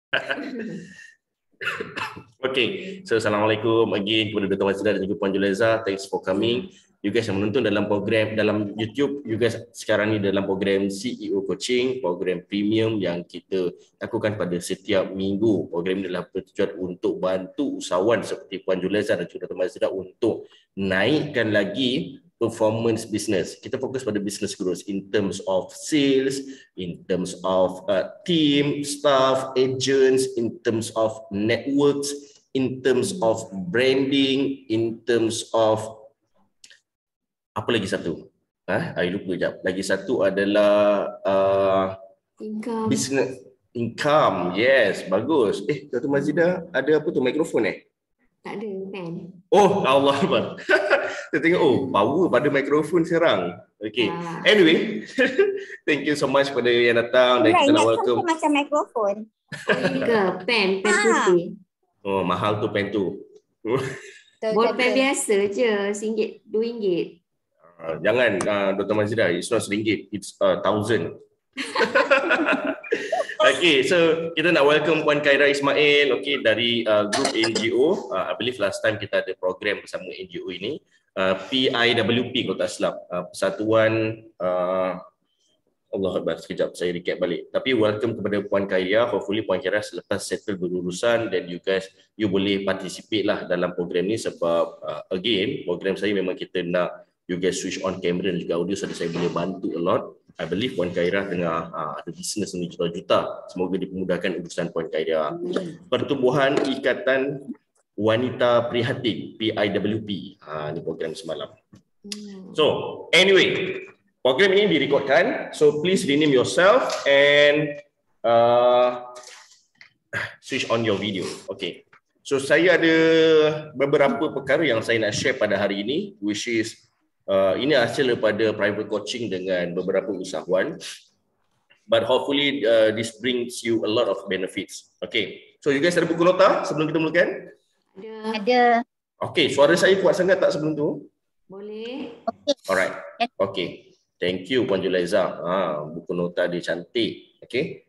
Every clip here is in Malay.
Okay, so Assalamualaikum again kepada Dr. Mazida dan juga Puan Julaiza. Thanks for coming. You guys yang menonton dalam program dalam YouTube, you guys sekarang ni dalam program CEO Coaching, program premium yang kita lakukan pada setiap minggu. Program ini adalah bertujuan untuk bantu usahawan seperti Puan Julaiza dan juga Dr. Mazida untuk naikkan lagi performance business. Kita fokus pada business growth in terms of sales, in terms of team, staff, agents, in terms of networks, in terms of branding, in terms of apa lagi satu? I lupa sekejap. Lagi satu adalah Income. business income. Yes, bagus. Dr. Mazida ada apa tu, mikrofon Tak ada, pen. Oh, Allah Akbar. Saya tengok, power pada mikrofon sekarang. Okay. Anyway, thank you so much pada yang datang dan kita nak welcome. Macam mikrofon. Ke pen putih. Oh, mahal tu pen tu. Bolpen biasa je, RM1, RM2. Jangan, Dr. Mazida, it's not RM1, it's 1,000. Okay, so kita nak welcome Puan Khaira Ismail, okay, dari grup NGO. I believe last time kita ada program bersama NGO ini, PIWP kalau tak silap, Persatuan Allah Akbar, sekejap saya recap balik. Tapi welcome kepada Puan Khaira. Hopefully Puan Khaira selepas settle berurusan dan you boleh participate lah dalam program ni sebab again, program saya memang kita nak you guys switch on camera dan juga audio so saya boleh bantu a lot. I believe Puan Khaira tengah ada bisnes ni juta-juta. Semoga dipermudahkan urusan Puan Khaira. Pertubuhan Ikatan Wanita Prihatin, PIWP. Ini program semalam. So, anyway, program ini direkodkan. So, please rename yourself and switch on your video. Okay. So, saya ada beberapa perkara yang saya nak share pada hari ini, which is ini hasil daripada private coaching dengan beberapa usahawan. But hopefully this brings you a lot of benefits. Okay. So you guys ada buku nota sebelum kita mulakan? Ada. Okay, suara saya kuat sangat tak sebelum tu? Boleh. Alright. Okay. Thank you Puan Julaiza. Buku nota dia cantik. Okay.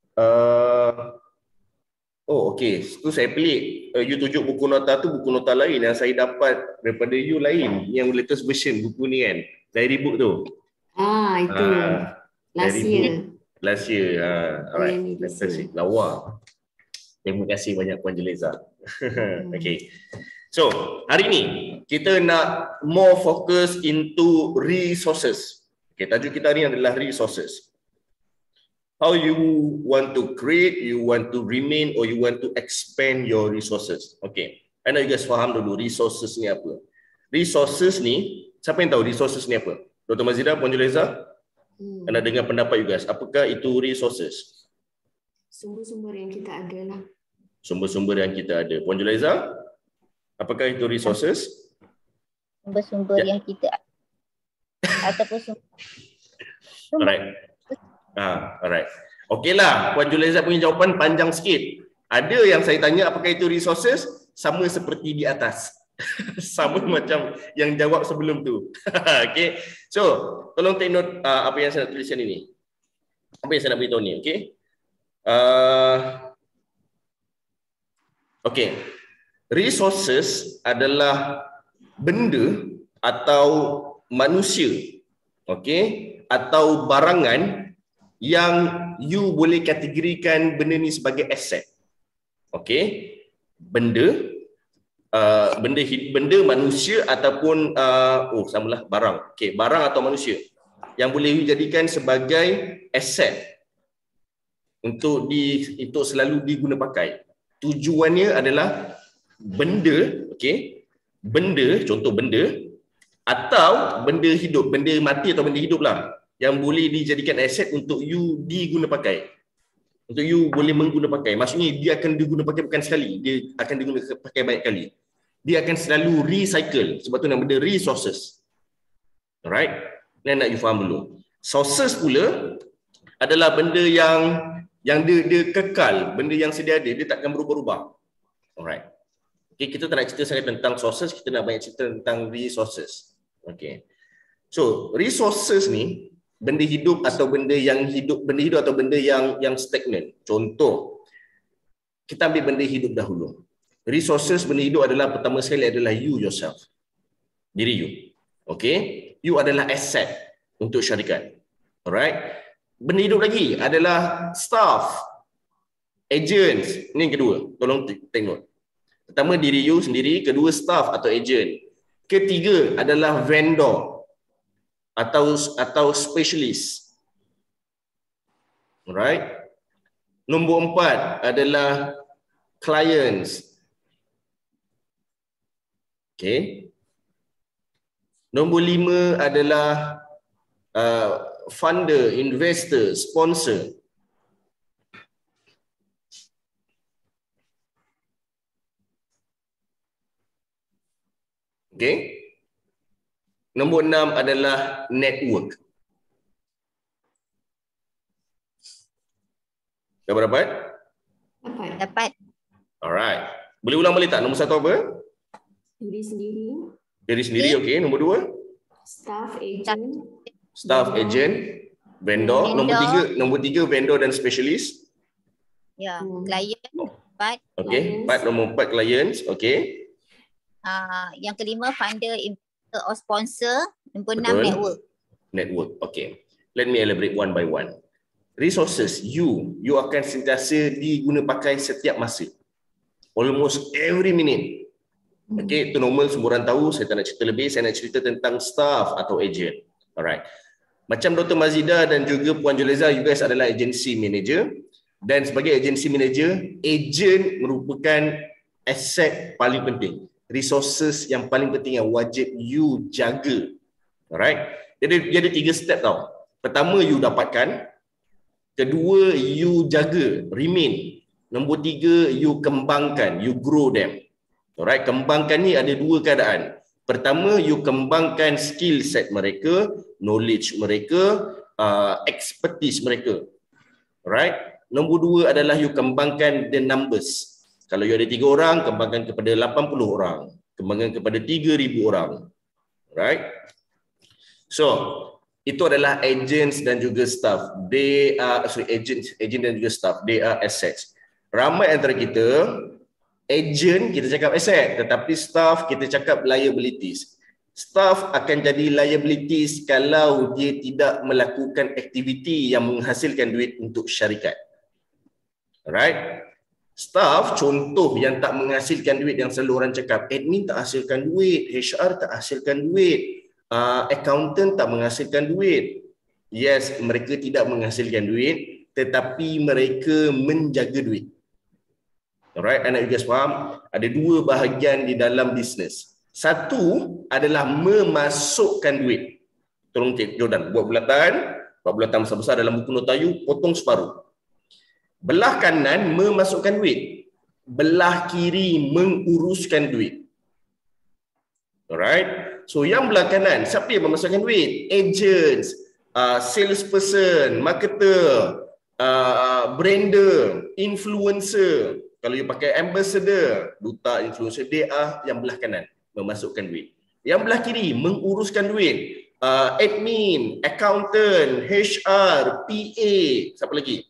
Oh, okay. Itu saya pelik. You tunjuk buku nota tu, buku nota lain yang saya dapat daripada you lain. Yang latest version buku ni kan. Diary book tu. Itu. Last year. Last year. Alright. Fantastic. Lawa. Terima kasih banyak Puan Julaiza. Okay. So, hari ni kita nak more focus into resources. Okay, tajuk kita hari ni adalah resources. How you want to create, you want to remain, or you want to expand your resources. Okay. I know you guys faham dulu resources ni apa. Resources ni, siapa yang tahu resources ni apa? Dr. Mazida, Puan Julaiza? Anda dengar pendapat you guys. Apakah itu resources? Sumber-sumber yang kita ada lah. Sumber-sumber yang kita ada. Puan Julaiza? Apakah itu resources? Sumber-sumber yang kita ada. Ataupun sumber. Alright. Alright. Okeylah, Puan Julaiza punya jawapan panjang sikit. Ada yang saya tanya apakah itu resources, sama seperti di atas. Sama macam yang jawab sebelum tu. Okay. So, tolong take note apa yang saya nak tuliskan ini. Apa yang saya nak beritahu ni, okay? Okay. Resources adalah benda atau manusia, okay, atau barangan yang you boleh kategorikan benda ni sebagai aset. Okey, benda manusia ataupun samalah barang. Okey, barang atau manusia yang boleh dijadikan sebagai aset untuk selalu diguna pakai. Tujuannya adalah benda, okey, contoh benda atau benda hidup, benda mati atau benda hidup lah, yang boleh dijadikan aset untuk you diguna pakai. Untuk you boleh mengguna pakai. Maksudnya dia akan diguna pakai bukan sekali. Dia akan diguna pakai banyak kali. Dia akan selalu recycle. Sebab tu nama dia resources. Alright? Ini nak you faham dulu. Sources pula adalah benda yang dia kekal. Benda yang sedia ada. Dia takkan berubah-ubah. Alright. Okay, kita tak nak cerita sangat tentang sources. Kita nak banyak cerita tentang resources. Okay. So, resources ni benda hidup atau benda hidup atau benda yang stagnan. Contoh, kita ambil benda hidup dahulu. Resources benda hidup adalah pertama sekali adalah you yourself. Diri you. Okay? You adalah asset untuk syarikat. Alright? Benda hidup lagi adalah staff, agents. Ini yang kedua. Tolong take note. Pertama diri you sendiri, kedua staff atau agent. Ketiga adalah vendor atau specialist. Alright? Nombor 4 adalah clients. Okay. Nombor 5 adalah funder, investor, sponsor. Okay. Nombor 6 adalah network. Dapat dapat? Dapat. Alright. Boleh ulang balik tak? Nombor 1 apa? Diri sendiri. Diri sendiri, okey. Nombor 2? Staff, agent. Staff, agent, vendor. Nombor 3 vendor dan specialist. Ya, klien. 4. Okey. Nombor 4 clients, okey. Yang kelima funder, investor or sponsor. Nombor 6 Betul. network. Network, okey. Let me elaborate one by one. Resources, you akan sentiasa diguna pakai setiap masa. Almost every minute. Okay, itu normal, semua orang tahu. Saya tak nak cerita lebih, saya nak cerita tentang staff atau agent. Alright. Macam Dr. Mazida dan juga Puan Juleza, you guys adalah agency manager. Dan sebagai agency manager, agent merupakan aset paling penting. Resources yang paling penting yang wajib you jaga. Alright. Jadi dia ada 3 step tau. Pertama, you dapatkan. Kedua, you jaga, remain. Nombor 3, you kembangkan, you grow them. Alright, kembangkan ni ada 2 keadaan. Pertama, you kembangkan skill set mereka, knowledge mereka, expertise mereka. Alright. Nombor 2 adalah you kembangkan the numbers. Kalau you ada 3 orang, kembangkan kepada 80 orang. Kembangkan kepada 3,000 orang. Alright. So, itu adalah agents dan juga staff. They are agent dan juga staff. They are assets. Ramai antara kita, agent kita cakap asset, tetapi staff kita cakap liabilities. Staff akan jadi liabilities kalau dia tidak melakukan aktiviti yang menghasilkan duit untuk syarikat. Alright? Staff, contoh yang tak menghasilkan duit yang selalu orang cakap, admin tak hasilkan duit, HR tak hasilkan duit, accountant tak menghasilkan duit. Yes, mereka tidak menghasilkan duit, tetapi mereka menjaga duit. Alright, anak you guys faham? Ada 2 bahagian di dalam bisnes. Satu adalah memasukkan duit. Tolong cik Jordan, buat bulatan besar-besar dalam buku notayu, potong separuh. Belah kanan memasukkan duit. Belah kiri menguruskan duit. Alright. So yang belah kanan, siapa yang memasukkan duit? Agents, salesperson, marketer, brander, influencer. Kalau you pakai ambassador, duta, influencer, dia yang belah kanan memasukkan duit. Yang belah kiri menguruskan duit. Admin, accountant, HR, PA, siapa lagi?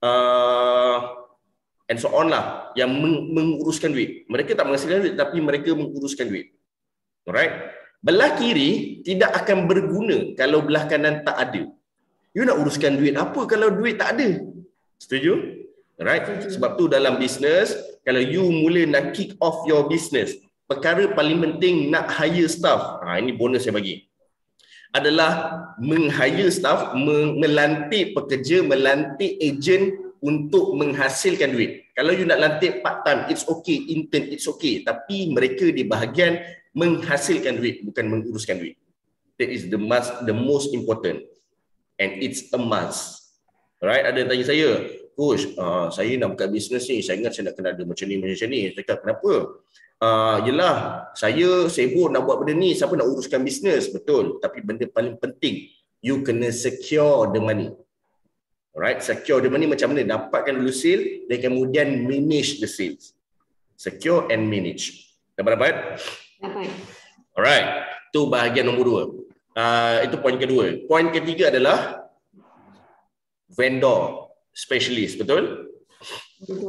And so on lah, yang menguruskan duit. Mereka tak menghasilkan duit, tapi mereka menguruskan duit. Alright. Belah kiri tidak akan berguna kalau belah kanan tak ada. You nak uruskan duit apa kalau duit tak ada? Setuju? Alright. Sebab tu dalam bisnes, kalau you mula nak kick off your business, perkara paling penting nak hire staff. Ini bonus saya bagi. Adalah meng-hire staff, melantik pekerja, melantik agent untuk menghasilkan duit. Kalau you nak lantik part time, it's okay, intern, it's okay. Tapi mereka di bahagian menghasilkan duit, bukan menguruskan duit. That is the most important. And it's a must. Alright, ada yang tanya saya, Coach, saya nak buka bisnes ni, saya ingat saya nak kena ada macam ni. Saya cakap, kenapa? Yelah, saya sibuk nak buat benda ni, siapa nak uruskan bisnes? Betul, tapi benda paling penting, you kena secure the money. Alright, secure the money macam mana? Dapatkan dulu sale dan kemudian manage the sales. Secure and manage. Dapat? Dapat. Alright, itu bahagian nombor 2. Itu poin kedua. Poin ketiga adalah vendor specialist, betul? Betul.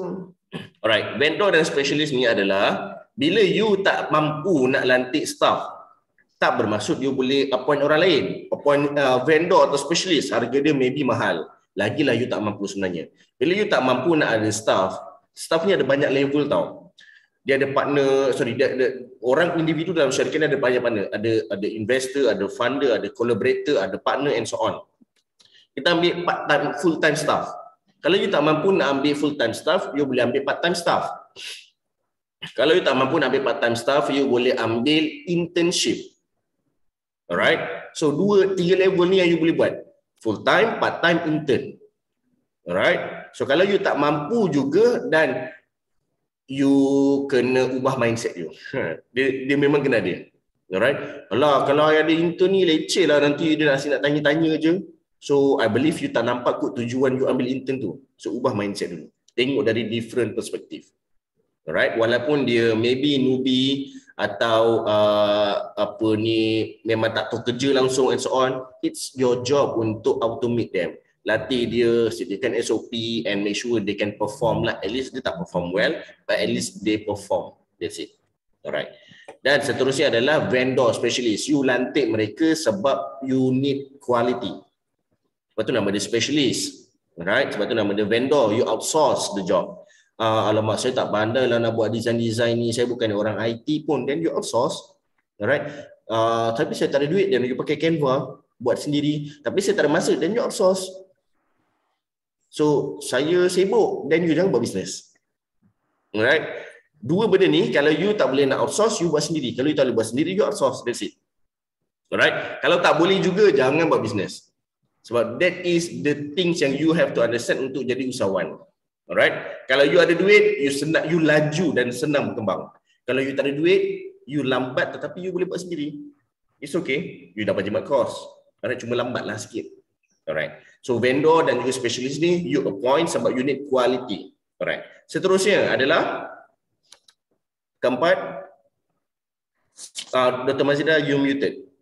Alright, vendor dan specialist ni adalah bila you tak mampu nak lantik staff, tak bermaksud you boleh appoint orang lain. Appoint vendor atau specialist, harga dia maybe mahal. Lagilah you tak mampu sebenarnya. Bila you tak mampu nak ada staff, staff ni ada banyak level tau. Dia ada partner, dia ada orang individu dalam syarikat ni ada banyak partner. Ada investor, ada funder, ada collaborator, ada partner and so on. Kita ambil part-time, full-time staff. Kalau you tak mampu nak ambil full-time staff, you boleh ambil part-time staff. Kalau you tak mampu nak ambil part-time staff, you boleh ambil internship. Alright? So 2-3 level ni yang you boleh buat. Full-time, part-time, intern. Alright? So kalau you tak mampu juga dan you kena ubah mindset you. Dia memang kena dia. Alright? Kalau ada intern ni leceh lah, nanti dia nak tanya-tanya je. So I believe you tak nampak kot tujuan you ambil intern tu. So ubah mindset dulu. Tengok dari different perspektif. Alright, walaupun dia maybe newbie atau memang tak tahu kerja langsung and so on, it's your job untuk automate them. Latih dia, sediakan SOP and make sure they can perform lah. At least dia tak perform well, but at least they perform. That's it. Alright. Dan seterusnya adalah vendor specialist. You lantik mereka sebab you need quality. Sebab tu nama dia specialist. Alright, sebab tu nama dia vendor. You outsource the job. Alamak, saya tak pandai lah nak buat design ni. Saya bukan orang IT pun. Then you outsource. Alright. Tapi saya tak ada duit. Dan you pakai Canva. Buat sendiri. Tapi saya tak ada masa. Then you outsource. So, saya sibuk. Then you jangan buat bisnes. Alright. Dua benda ni, kalau you tak boleh nak outsource, you buat sendiri. Kalau you tak boleh buat sendiri, you outsource. That's it. Alright. Kalau tak boleh juga, jangan buat bisnes. Sebab that is the things yang you have to understand untuk jadi usahawan. Alright. Kalau you ada duit, you laju dan senang berkembang. Kalau you tak ada duit, you lambat tetapi you boleh buat sendiri. It's okay. You dapat jimat kos. Alright, cuma lambatlah sikit. Alright. So vendor dan juga specialist ni you appoint sebab you need quality. Alright. Seterusnya adalah keempat, Dr. Mazidah, you muted.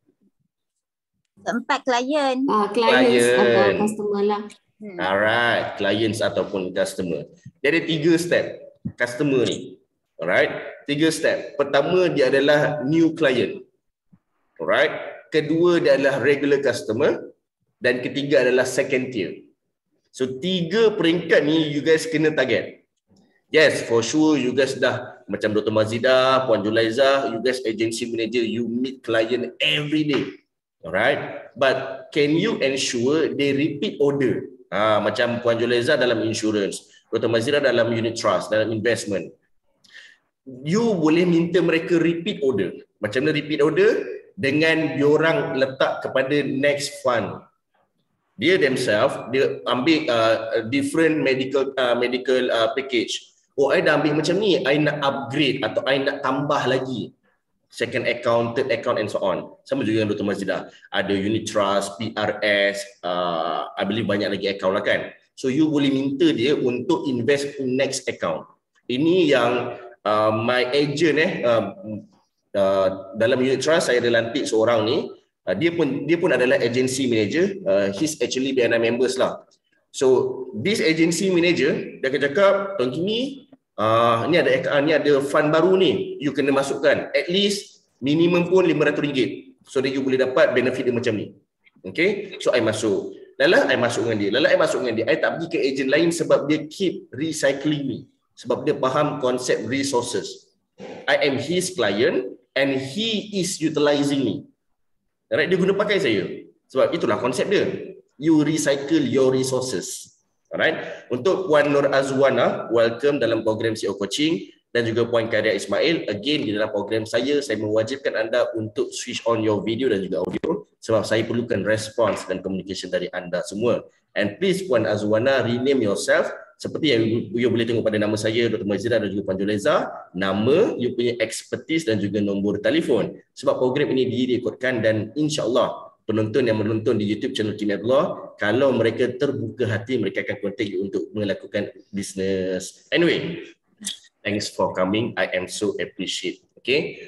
Keempat, klien. Clients atau customer lah. Alright, clients ataupun customer. Dia ada 3 step customer ni. Alright, 3 step. Pertama dia adalah new client. Alright. Kedua dia adalah regular customer dan ketiga adalah second tier. So 3 peringkat ni you guys kena target. Yes, for sure you guys dah macam Dr. Mazidah, Puan Julaiza, you guys agency manager, you meet client every day. Alright, but can you ensure they repeat order? Macam Puan Julaiza dalam insurance, Dr. Mazidah dalam unit trust, dalam investment. You boleh minta mereka repeat order. Macam mana repeat order? Dengan diorang letak kepada next fund. Dia themselves, dia ambil different medical package. Oh, I dah ambil macam ni, I nak upgrade atau I nak tambah lagi. Second account, third account and so on. Sama juga dengan Dr. Mazidah. Ada unit trust, PRS, I believe banyak lagi account lah kan. So you boleh minta dia untuk invest in next account. Ini yang my agent dalam unit trust saya ada lantik seorang ni. Dia pun adalah agency manager. He's actually BNI members lah. So this agency manager dia akan cakap, Tuan Kimi, ni ada fund baru ni, you kena masukkan at least minimum pun RM500 so that you boleh dapat benefit dia macam ni. Okay, so I masuk. I masuk dengan dia. I tak pergi ke agent lain sebab dia keep recycling me. Sebab dia faham konsep resources. I am his client and he is utilizing me. Alright, dia guna pakai saya. Sebab itulah konsep dia. You recycle your resources. Alright. Untuk Puan Nur Azwana, welcome dalam program CEO Coaching, dan juga Puan Karia Ismail, again di dalam program saya mewajibkan anda untuk switch on your video dan juga audio sebab saya perlukan respons dan communication dari anda semua. And please Puan Azwana, rename yourself seperti yang you boleh tengok pada nama saya, Dr. Mazidah dan juga Puan Julaiza, nama, you punya expertise dan juga nombor telefon. Sebab program ini direkodkan dan insya-Allah penonton yang menonton di YouTube channel Kimi Abdullah, kalau mereka terbuka hati, mereka akan contact you untuk melakukan bisnes. Anyway, thanks for coming. I am so appreciate. Okay.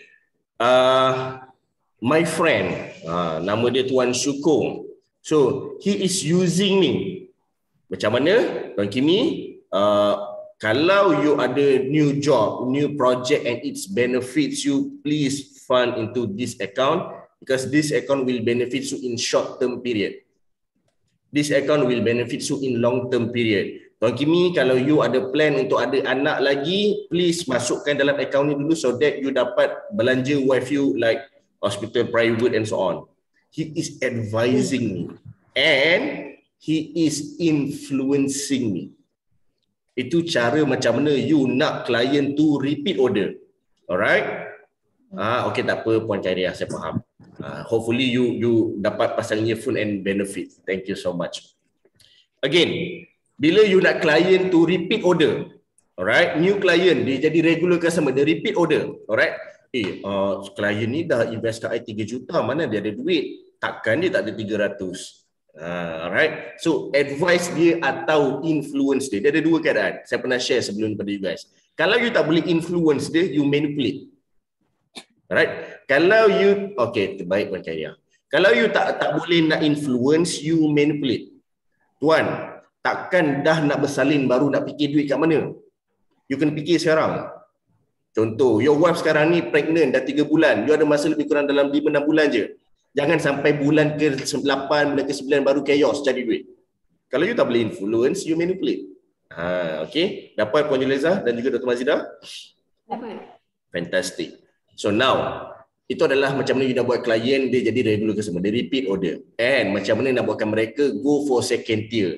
My friend, nama dia Tuan Syukur. So, he is using me. Macam mana, Tuan Kimi? Kalau you ada new job, new project and it benefits you, please fund into this account because this account will benefit you in short term period. This account will benefit you in long term period. Tuan Kimi, kalau you ada plan untuk ada anak lagi, please masukkan dalam account ni dulu so that you dapat belanja wife you like hospital, private and so on. He is advising me and he is influencing me. Itu cara macam mana you nak klien tu repeat order. Alright? Okay, tak apa, Puan Khairia, saya faham. Hopefully you dapat pasang earphone and benefit. Thank you so much. Again, bila you nak klien tu repeat order, alright, new client dia jadi regular customer, dia repeat order, alright. Klien ni dah invest kat I 3 juta, mana dia ada duit? Takkan dia tak ada 300. Alright, so advice dia atau influence dia, dia ada dua keadaan. Saya pernah share sebelum ni pada you guys. Kalau you tak boleh influence dia, you manipulate. Alright, kalau you, okay, terbaik Puan Khairia. Kalau you tak boleh nak influence, you manipulate. Tuan, takkan dah nak bersalin baru nak fikir duit kat mana? You kena fikir sekarang. Contoh, your wife sekarang ni pregnant dah 3 bulan, you ada masa lebih kurang dalam 5-6 bulan je. Jangan sampai bulan ke-8, bulan ke-9 baru chaos cari duit. Kalau you tak boleh influence, you manipulate. Okay, dapat Puan Julaiza dan juga Dr. Mazidah? Dapat. Fantastic. So now, itu adalah macam mana you nak buat klien dia jadi regular customer, dia repeat order. And macam mana nak buatkan mereka go for second tier.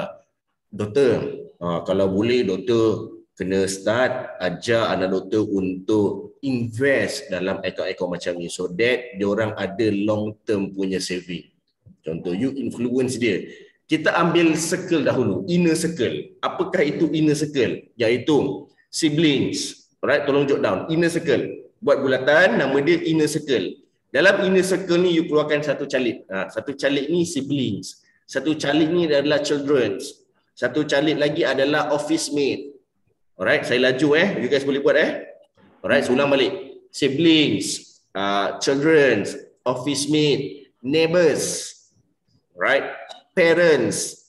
Doktor, kalau boleh doktor kena start ajar anak doktor untuk invest dalam akaun-akaun macam ni so that diorang ada long term punya saving. Contoh, you influence dia. Kita ambil circle dahulu, inner circle. Apakah itu inner circle? Iaitu siblings. Alright, tolong jot down. Inner circle. Buat bulatan, nama dia inner circle. Dalam inner circle ni, you keluarkan satu calik. Satu calik ni siblings. Satu calik ni adalah children. Satu calik lagi adalah office mate. Alright, saya laju you guys boleh buat Alright, so ulang balik. Siblings, children, office mate, neighbors, right? Parents.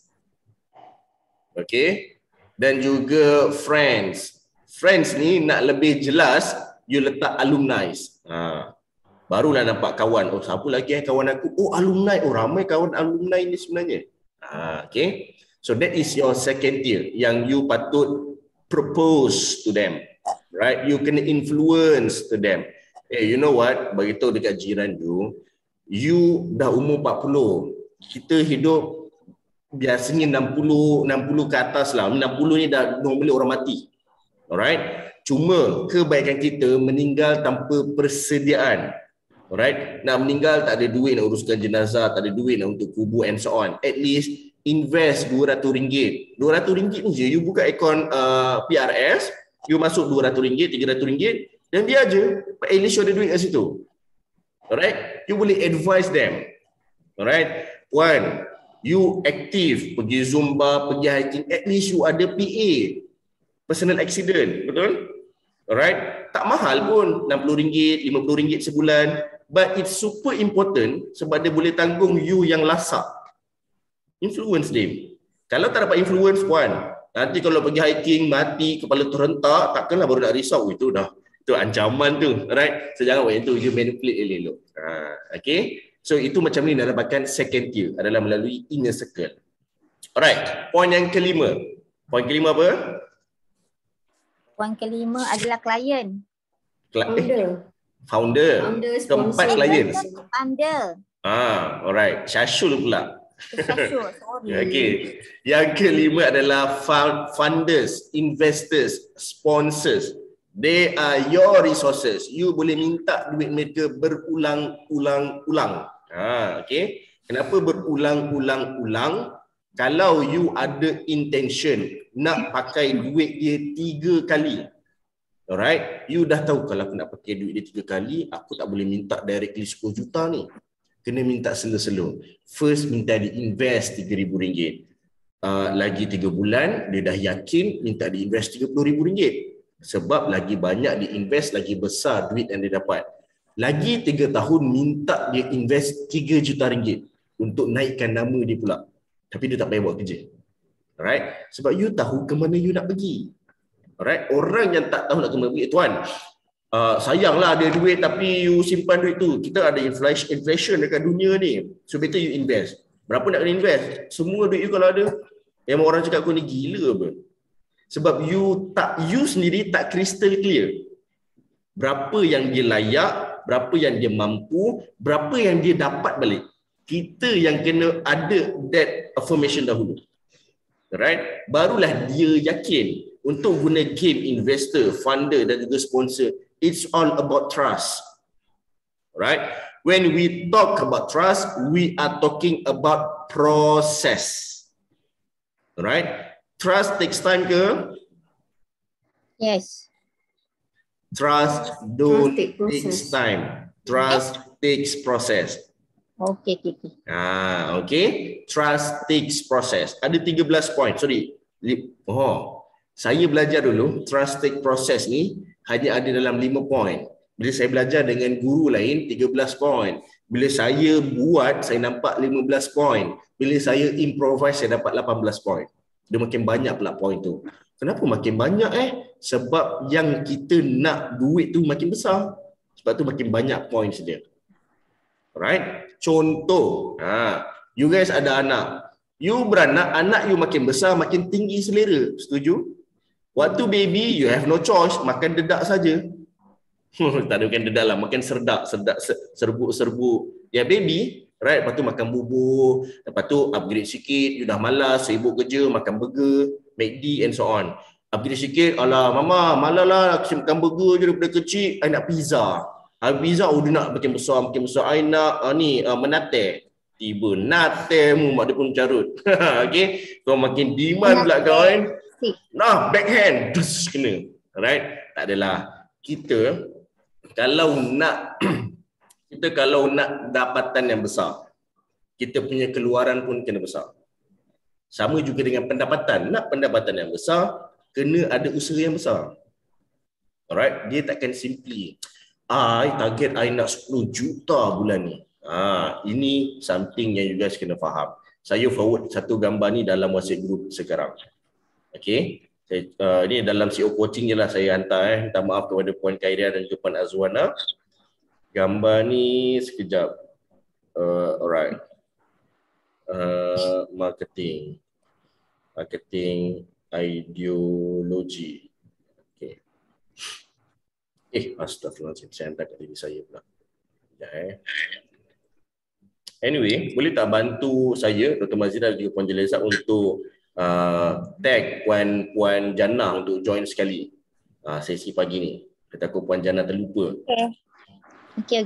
Okay? Dan juga friends. Friends ni nak lebih jelas, you letak alumni. Barulah nampak kawan. Oh, siapa lagi kawan aku? Oh, alumni. Oh, ramai kawan alumni ni sebenarnya. Okay? So that is your second tier yang you patut propose to them, right? You can influence to them. Hey, you know what? Beritahu dekat jiran you dah umur 40. Kita hidup biasanya 60 ke atas lah. 60 ni dah normally orang mati. Alright? Cuma kebaikan kita meninggal tanpa persediaan. Alright? Nak meninggal tak ada duit nak uruskan jenazah, tak ada duit nak untuk kubur and so on. At least invest RM200. RM200 ni je, you buka akaun PRS, you masuk RM200, RM300 dan dia aja. At least you ada duit kat situ. Alright? You boleh advise them. Alright? One, you aktif, pergi Zumba, pergi hiking, at least you ada PA. Personal accident, betul? Alright? Tak mahal pun, RM60, RM50 sebulan. But it's super important sebab dia boleh tanggung you yang lasak. Influence dia. Kalau tak dapat influence Puan, nanti kalau pergi hiking mati kepala terhentak, takkanlah baru nak risau. Itu dah, itu ancaman tu, right? So jangan buat yang tu, you manipulate elok. Okay, so itu macam ni nak dapatkan second tier adalah melalui inner circle. Alright, poin yang kelima. Poin kelima apa? Poin kelima adalah klien. Founder. Keempat klien. Founder. Alright. Syashul pula. Sorry. Okay. Yang kelima adalah funders, investors, sponsors. They are your resources. You boleh minta duit mereka berulang-ulang-ulang. Okay. Kenapa berulang-ulang-ulang? Kalau you ada intention nak pakai duit dia 3 kali. Alright. You dah tahu kalau aku nak pakai duit dia 3 kali, aku tak boleh minta directly 10 juta ni. Kena minta slow-slow. First minta di-invest RM3,000. Lagi 3 bulan, dia dah yakin minta di-invest RM30,000. Sebab lagi banyak di-invest, lagi besar duit yang dia dapat. Lagi 3 tahun minta dia invest RM3 juta untuk naikkan nama dia pula. Tapi dia tak payah buat kerja. Alright? Sebab you tahu ke mana you nak pergi. Alright, orang yang tak tahu nak kena duit, tuan, sayanglah ada duit tapi you simpan duit tu. Kita ada inflation dekat dunia ni. So better you invest. Berapa nak kena invest? Semua duit you kalau ada, yang orang cakap kau ni gila apa? Sebab you sendiri tak crystal clear. Berapa yang dia layak, berapa yang dia mampu, berapa yang dia dapat balik. Kita yang kena ada that affirmation dahulu. Alright? Barulah dia yakin untuk guna game investor, funder dan juga sponsor. It's all about trust. Right? When we talk about trust, we are talking about process. Right? Trust takes time ke? Yes. Trust takes time. Trust takes process. Okay. Okay. Trust takes process. Ada 13 point. Sorry. Saya belajar dulu trust take process ni hanya ada dalam 5 point. Bila saya belajar dengan guru lain 13 point. Bila saya buat saya nampak 15 point. Bila saya improvise saya dapat 18 point. Dia makin banyak pula point tu. Kenapa makin banyak Sebab yang kita nak duit tu makin besar. Sebab tu makin banyak points dia. Alright? Contoh, you guys ada anak. You beranak, anak you makin besar, makin tinggi selera. Setuju? Waktu baby, you have no choice. Makan dedak saja. Tak ada makan dedak lah. Makan serbuk. Ya baby, right? Lepas tu makan bubur. Lepas tu upgrade sikit. You dah malas, sibuk kerja, makan burger, McD and so on. Upgrade sikit, alah mama, malas lah. Aku makan burger je daripada kecil. I nak pizza. Pizza, dia nak makin besar. I nak menate. Tiba nate mu, mak dia pun carut. Okay? Kau makin demand pula kau kan. Nah, backhand. Terus kena. Alright? Tak adalah. Kita kalau nak dapatan yang besar, kita punya keluaran pun kena besar. Sama juga dengan pendapatan. Nak pendapatan yang besar, kena ada usaha yang besar. Alright? Dia takkan simply, target I nak 10 juta bulan ni. Ini something yang you guys kena faham. Saya forward satu gambar ni dalam WhatsApp group sekarang. Okay? Ini dalam CEO coaching je lah saya hantar. Minta maaf kepada Puan Khairia dan juga Puan Azwana. Gambar ni sekejap. Alright. Marketing ideologi. Okay. Astagfirullahaladzim. Saya hantar kat diri saya pula. Anyway, boleh tak bantu saya, Dr. Mazira dan juga Puan Jeleza untuk tag Puan Jannah untuk join sekali sesi pagi ni. Kita takut Puan Jannah terlupa. Okay.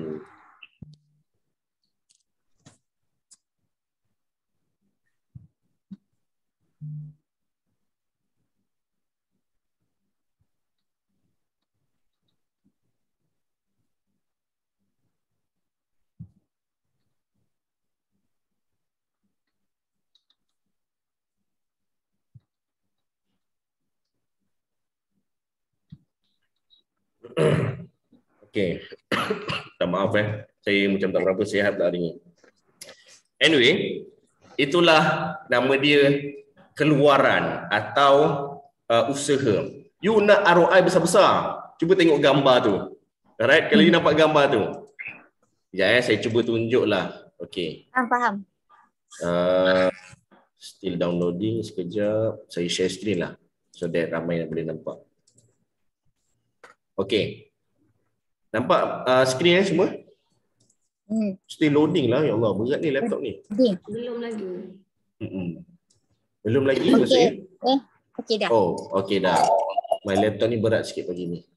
Okay. Tak maaf saya macam tak berapa sihat lah hari ni. Anyway, itulah nama dia keluaran atau usaha. You nak ROI besar-besar, cuba tengok gambar tu. Alright, kalau you nampak gambar tu. Saya cuba tunjuk lah. Okay. Faham. Still downloading sekejap. Saya share screen lah. So that ramai yang boleh nampak. Okay. Nampak skrin semua? Still loading lah. Ya Allah, berat ni laptop ni. Belum lagi. Belum lagi maksudnya? Okay dah. Okay dah. My laptop ni berat sikit pagi ni.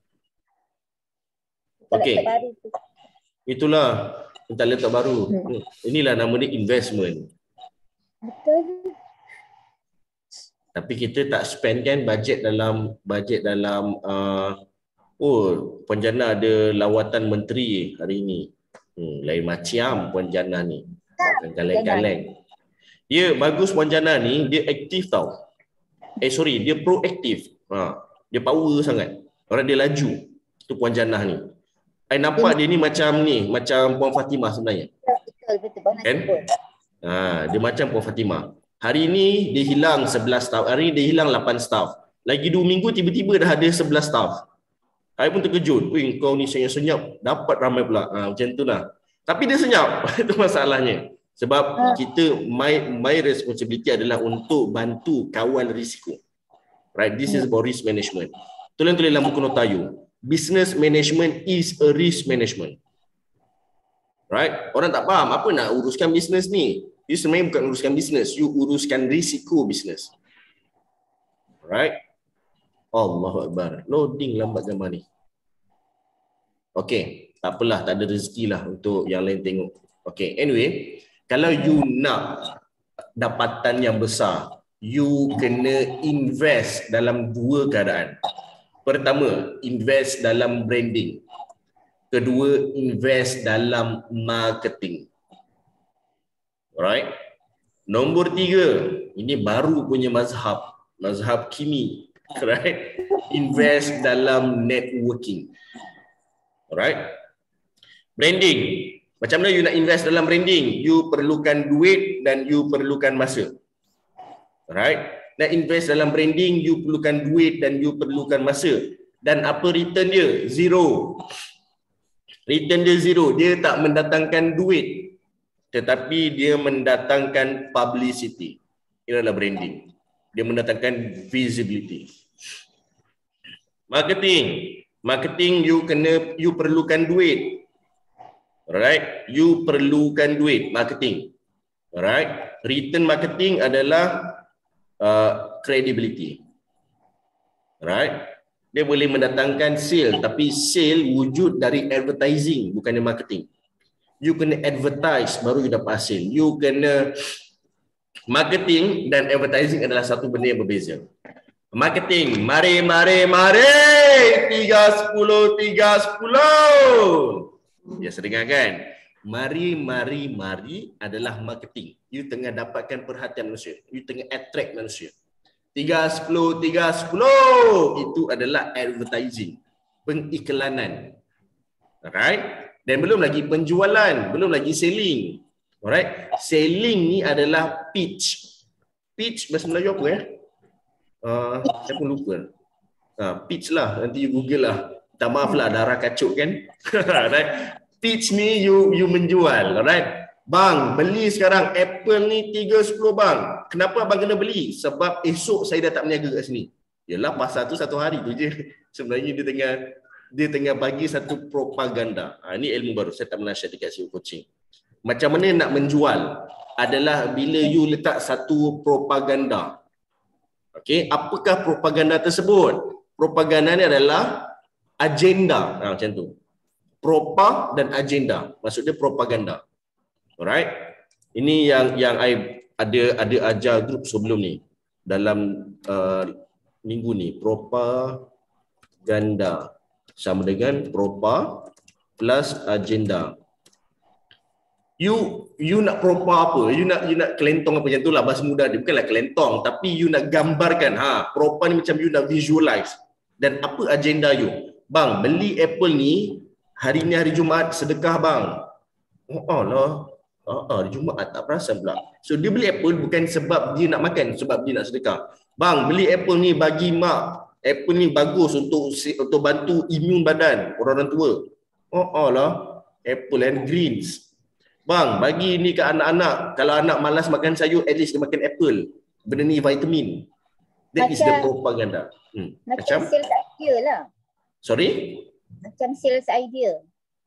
Okay. Itulah minta laptop baru. Inilah nama dia investment. Betul. Tapi kita tak spend kan budget dalam Puan Jannah ada lawatan menteri hari ini. Lain macam Puan Jannah ni. Kaleng-kaleng. Ya, bagus Puan Jannah ni, dia aktif tau. Dia proaktif. Dia power sangat. Orang dia laju. Tu Puan Jannah ni. Nampak dia ni macam Puan Fatimah sebenarnya. Betul. Kan? Dia macam Puan Fatimah. Hari ni dia hilang 11 staff. Hari ni dia hilang 8 staff. Lagi 2 minggu tiba-tiba dah ada 11 staff. Saya pun terkejut. Wih, kau ni senyap-senyap dapat ramai pula. Macam tu lah. Tapi dia senyap. Itu masalahnya. Sebab kita, my responsibility adalah untuk bantu kawal risiko. Right? This is about risk management. Tulis dalam buku Notayo. Business management is a risk management. Right? Orang tak faham apa nak uruskan bisnes ni. You sebenarnya bukan uruskan bisnes, you uruskan risiko bisnes. Right? Allahu Akbar. Loading lambat gambar ni. Okey, tak apalah, tak ada rezeki lah untuk yang lain tengok. Okey, anyway, kalau you nak dapatan yang besar, you kena invest dalam 2 keadaan. Pertama, invest dalam branding. Kedua, invest dalam marketing. Alright. Nombor 3, ini baru punya mazhab Kimi. Right? Invest dalam networking. Alright. Branding. Macam mana you nak invest dalam branding? You perlukan duit dan you perlukan masa. Alright. Nak invest dalam branding, you perlukan duit dan you perlukan masa. Dan apa return dia? Zero. Return dia zero. Dia tak mendatangkan duit, tetapi dia mendatangkan publicity. Ini adalah branding. Dia mendatangkan visibility. Marketing you perlukan duit. Alright, you perlukan duit marketing. Alright, return marketing adalah credibility. Alright, dia boleh mendatangkan sale, tapi sale wujud dari advertising, bukannya marketing. You kena advertise baru you dapat hasil. You kena marketing dan advertising adalah satu benda yang berbeza. Marketing, mari 3-10. Ya, sering kan? Mari adalah marketing. You tengah dapatkan perhatian manusia. You tengah attract manusia. 3-10. Itu adalah advertising, pengiklanan. Alright? Dan belum lagi penjualan, belum lagi selling. Alright? Selling ni adalah pitch. Pitch bahasa Melayu apa ya? Saya pun lupa. Pitch lah, nanti you Google lah. Tak maaf lah, darah kacuk kan. Right? Pitch ni you menjual. Alright? Bang, beli sekarang Apple ni 3-10 bang. Kenapa abang kena beli? Sebab esok saya dah tak berniaga kat sini. Yalah, pasal tu satu hari tu je. Sebenarnya dia tengah bagi satu propaganda. Ini ilmu baru, saya tak pernah share dekat CEO Coaching. Macam mana nak menjual adalah bila you letak satu propaganda. Okey, apakah propaganda tersebut? Propaganda ni adalah agenda. Macam tu. Propa dan agenda. Maksudnya propaganda. Alright? Ini yang I ada ajar grup sebelum ni. Dalam minggu ni, propaganda sama dengan propa plus agenda. You nak propa apa? You nak kelentong apa, macam itulah bahasa mudah dia. Bukanlah kelentong, tapi you nak gambarkan. Propa ni macam you nak visualize. Dan apa agenda you? Bang, beli Apple ni hari ni hari Jumaat, sedekah bang. Hari Jumaat tak perasan pula. So dia beli Apple bukan sebab dia nak makan, sebab dia nak sedekah. Bang, beli Apple ni bagi mak. Apple ni bagus untuk bantu imun badan orang tua. Apple and greens. Bang, bagi ni ke anak-anak. Kalau anak malas makan sayur, at least dia makan apple. Benda ni vitamin. That is the propaganda. Macam sales idea lah. Sorry? Macam sales idea.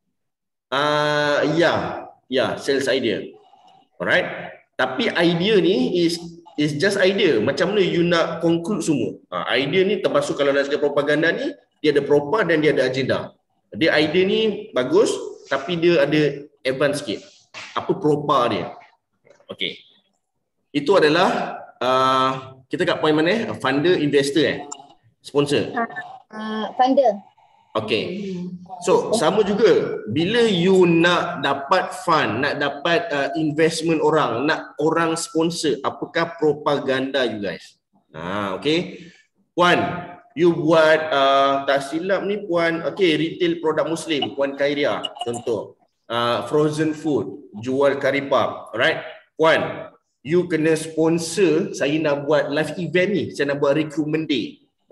Ya, sales idea. Alright. Tapi idea ni is just idea. Macam mana you nak conclude semua. Idea ni termasuk kalau nak cakap propaganda ni, dia ada propa dan dia ada agenda. Dia idea ni bagus, tapi dia ada advance sikit. Apa propa dia? Okey. Itu adalah kita kat point mana? Funder, investor sponsor. Funder. Okey. So, sama juga bila you nak dapat fund, nak dapat investment orang, nak orang sponsor, apakah propaganda you guys? Okey. Puan, you buat tak silap ni puan, okey, retail produk muslim, puan Khairia contoh. Frozen food, jual kari pap, alright? Puan, you kena sponsor, saya nak buat live event ni, saya nak buat recruitment day.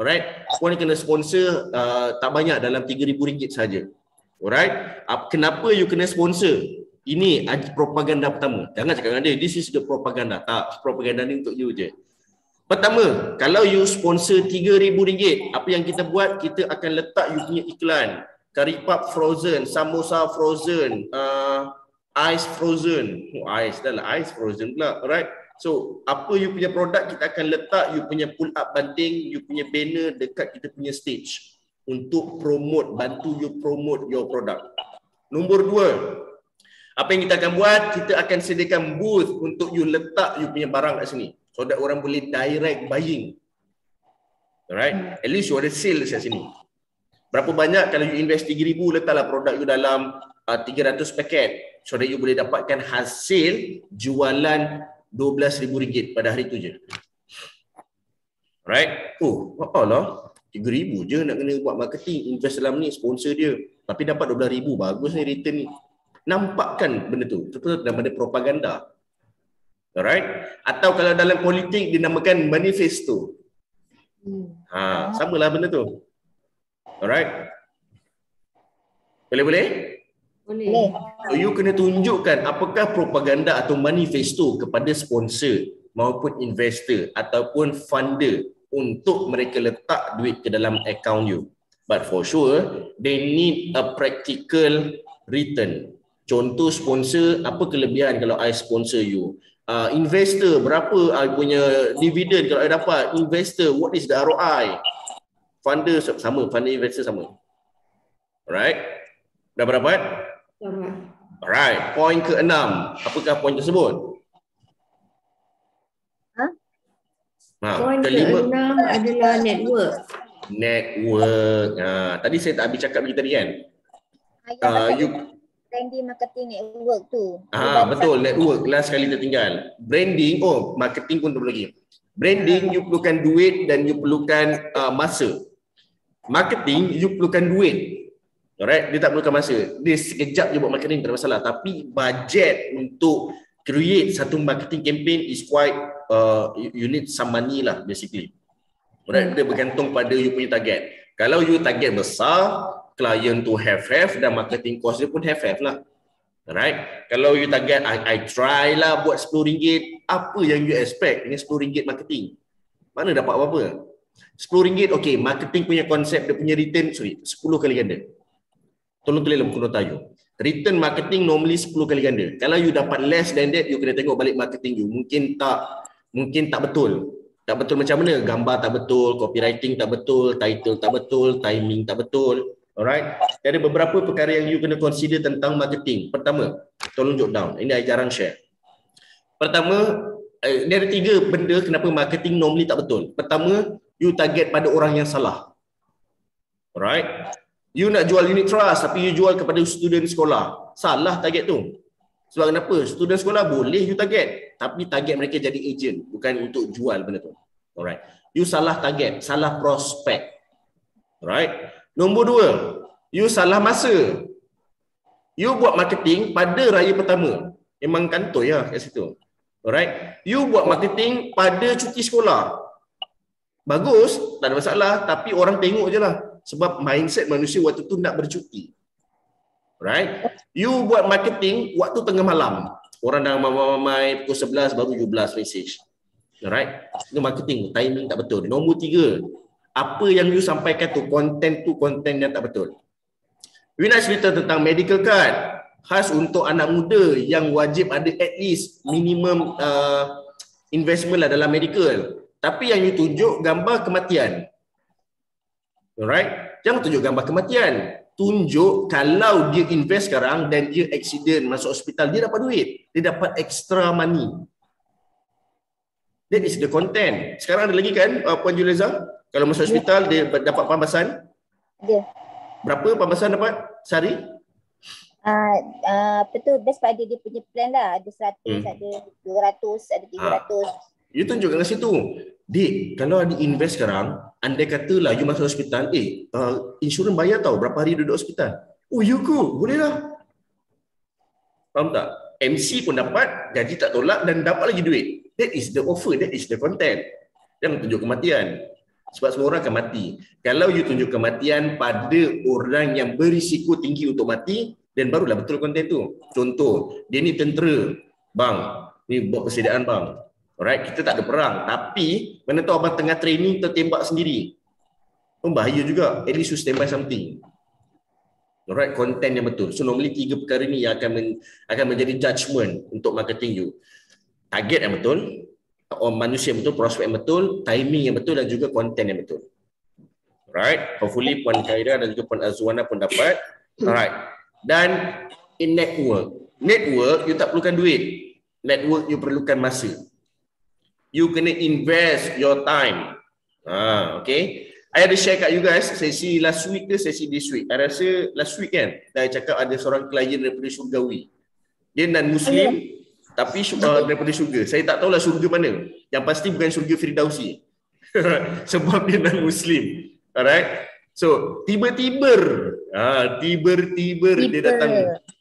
Alright, puan kena sponsor tak banyak, dalam RM3,000 saja. Alright, kenapa you kena sponsor? Ini propaganda pertama. Jangan cakap dengan dia, this is the propaganda. Tak, propaganda ni untuk you je. Pertama, kalau you sponsor RM3,000, apa yang kita buat? Kita akan letak you punya iklan. Curry puff frozen, samosa frozen, ice frozen. Ice dah lah, ice frozen pula. Alright. So, apa you punya produk, kita akan letak you punya pull up banting, you punya banner dekat kita punya stage untuk promote, bantu you promote your product. Nombor 2, apa yang kita akan buat? Kita akan sediakan booth untuk you letak you punya barang kat sini, so that orang boleh direct buying. Alright, at least you ada sales kat sini. Berapa banyak kalau you invest RM3,000, letaklah produk you dalam 300 paket, so that you boleh dapatkan hasil jualan RM12,000 pada hari tu je. Alright. Oh, apalah, RM3,000 je nak kena buat marketing, invest dalam ni, sponsor dia, tapi dapat RM12,000, bagus ni return ni. Nampakkan benda tu, itu nama dia propaganda. Alright. Atau kalau dalam politik dinamakan manifesto. Samalah benda tu. Alright. Boleh? Boleh. So you kena tunjukkan apakah propaganda atau manifesto kepada sponsor maupun investor ataupun funder untuk mereka letak duit ke dalam account you. But for sure, they need a practical return. Contoh sponsor, apa kelebihan kalau I sponsor you? Investor, berapa I punya dividen kalau I dapat? Investor, what is the ROI? Funder sama, funder investor sama. Alright? Dah berdapat? Alright, poin ke-6. Apakah poin tersebut? Poin ke-6 adalah network. Tadi saya tak habis cakap lagi tadi kan? Branding marketing network tu. Betul, network. Last sekali tertinggal. Branding, marketing pun perlu lagi. Branding, you perlukan duit dan you perlukan masa. Marketing, you perlukan duit. Alright, dia tak perlukan masa. Dia sekejap je buat marketing, tak ada masalah. Tapi budget untuk create satu marketing campaign is quite, you need some money lah basically. Alright, dia bergantung pada you punya target. Kalau you target besar, client tu have dan marketing cost dia pun have lah. Alright, kalau you target, I try lah buat RM10, apa yang you expect dengan RM10 marketing? Mana dapat apa-apa? RM10, okay, marketing punya konsep, dia punya return, 10 kali ganda. Tolong tulis dalam buku nota you. Return marketing normally 10 kali ganda. Kalau you dapat less than that, you kena tengok balik marketing you. Mungkin tak betul. Tak betul macam mana? Gambar tak betul, copywriting tak betul, title tak betul, timing tak betul. Alright. Ada beberapa perkara yang you kena consider tentang marketing. Pertama, tolong jot down. Ini I jarang share. Pertama, dia ada 3 benda kenapa marketing normally tak betul. Pertama, you target pada orang yang salah. Alright. You nak jual unit trust tapi you jual kepada student sekolah. Salah target tu. Sebab kenapa? Student sekolah boleh you target, tapi target mereka jadi agent, bukan untuk jual benda tu. Alright. You salah target, salah prospek. Alright. Nombor 2, you salah masa. You buat marketing pada raya pertama. Memang kantoi lah kat situ. Alright. You buat marketing pada cuti sekolah. Bagus, tak ada masalah, tapi orang tengok je lah. Sebab mindset manusia waktu tu nak bercuti. Right? You buat marketing waktu tengah malam. Orang dah mamai pukul 11 baru you blast message. Alright? Itu marketing, timing tak betul. Nombor 3, apa yang you sampaikan tu konten yang tak betul. You nak cerita tentang medical card khas untuk anak muda yang wajib ada at least minimum investment lah dalam medical. Tapi yang you tunjuk gambar kematian. Alright, jangan tunjuk gambar kematian. Tunjuk kalau dia invest sekarang dan dia accident masuk hospital, dia dapat duit. Dia dapat extra money. That is the content. Sekarang ada lagi kan Puan Juleza? Kalau masuk hospital dia dapat pambasan? Ada. Berapa pambasan dapat sehari? Betul, best pada dia punya plan lah. Ada 100, ada 200, ada 300. You tunjuk kat situ. Dik, kalau ada invest sekarang, andai katalah you masuk hospital, insurans bayar tau berapa hari duduk hospital. Oh, you go, boleh lah. Faham tak? MC pun dapat, gaji tak tolak dan dapat lagi duit. That is the offer, that is the content. Jangan tunjuk kematian. Sebab semua orang akan mati. Kalau you tunjuk kematian pada orang yang berisiko tinggi untuk mati, dan barulah betul konten tu. Contoh, dia ni tentera. Bang, ni buat persediaan bang. Alright, kita tak ada perang. Tapi, mana tahu abang tengah training tertembak sendiri. Bahaya juga. At least you stand by something. Alright, konten yang betul. So normally 3 perkara ni yang akan menjadi judgement untuk marketing you. Target yang betul, manusia yang betul, prospek yang betul, timing yang betul dan juga konten yang betul. Alright, hopefully Puan Khairah dan juga Puan Azwana pun dapat. Alright. Dan in network you tak perlukan duit. Network you perlukan masa. You kena invest your time. Okay. I ada share kat you guys sesi last week ke sesi this week. I rasa last week kan. Dah cakap ada seorang klien daripada Surgawi. Dia non-Muslim tapi daripada syurga. Saya tak tahulah syurga mana. Yang pasti bukan syurga Firdausi. Sebab dia non-Muslim. Alright. So, tiba-tiba dia datang.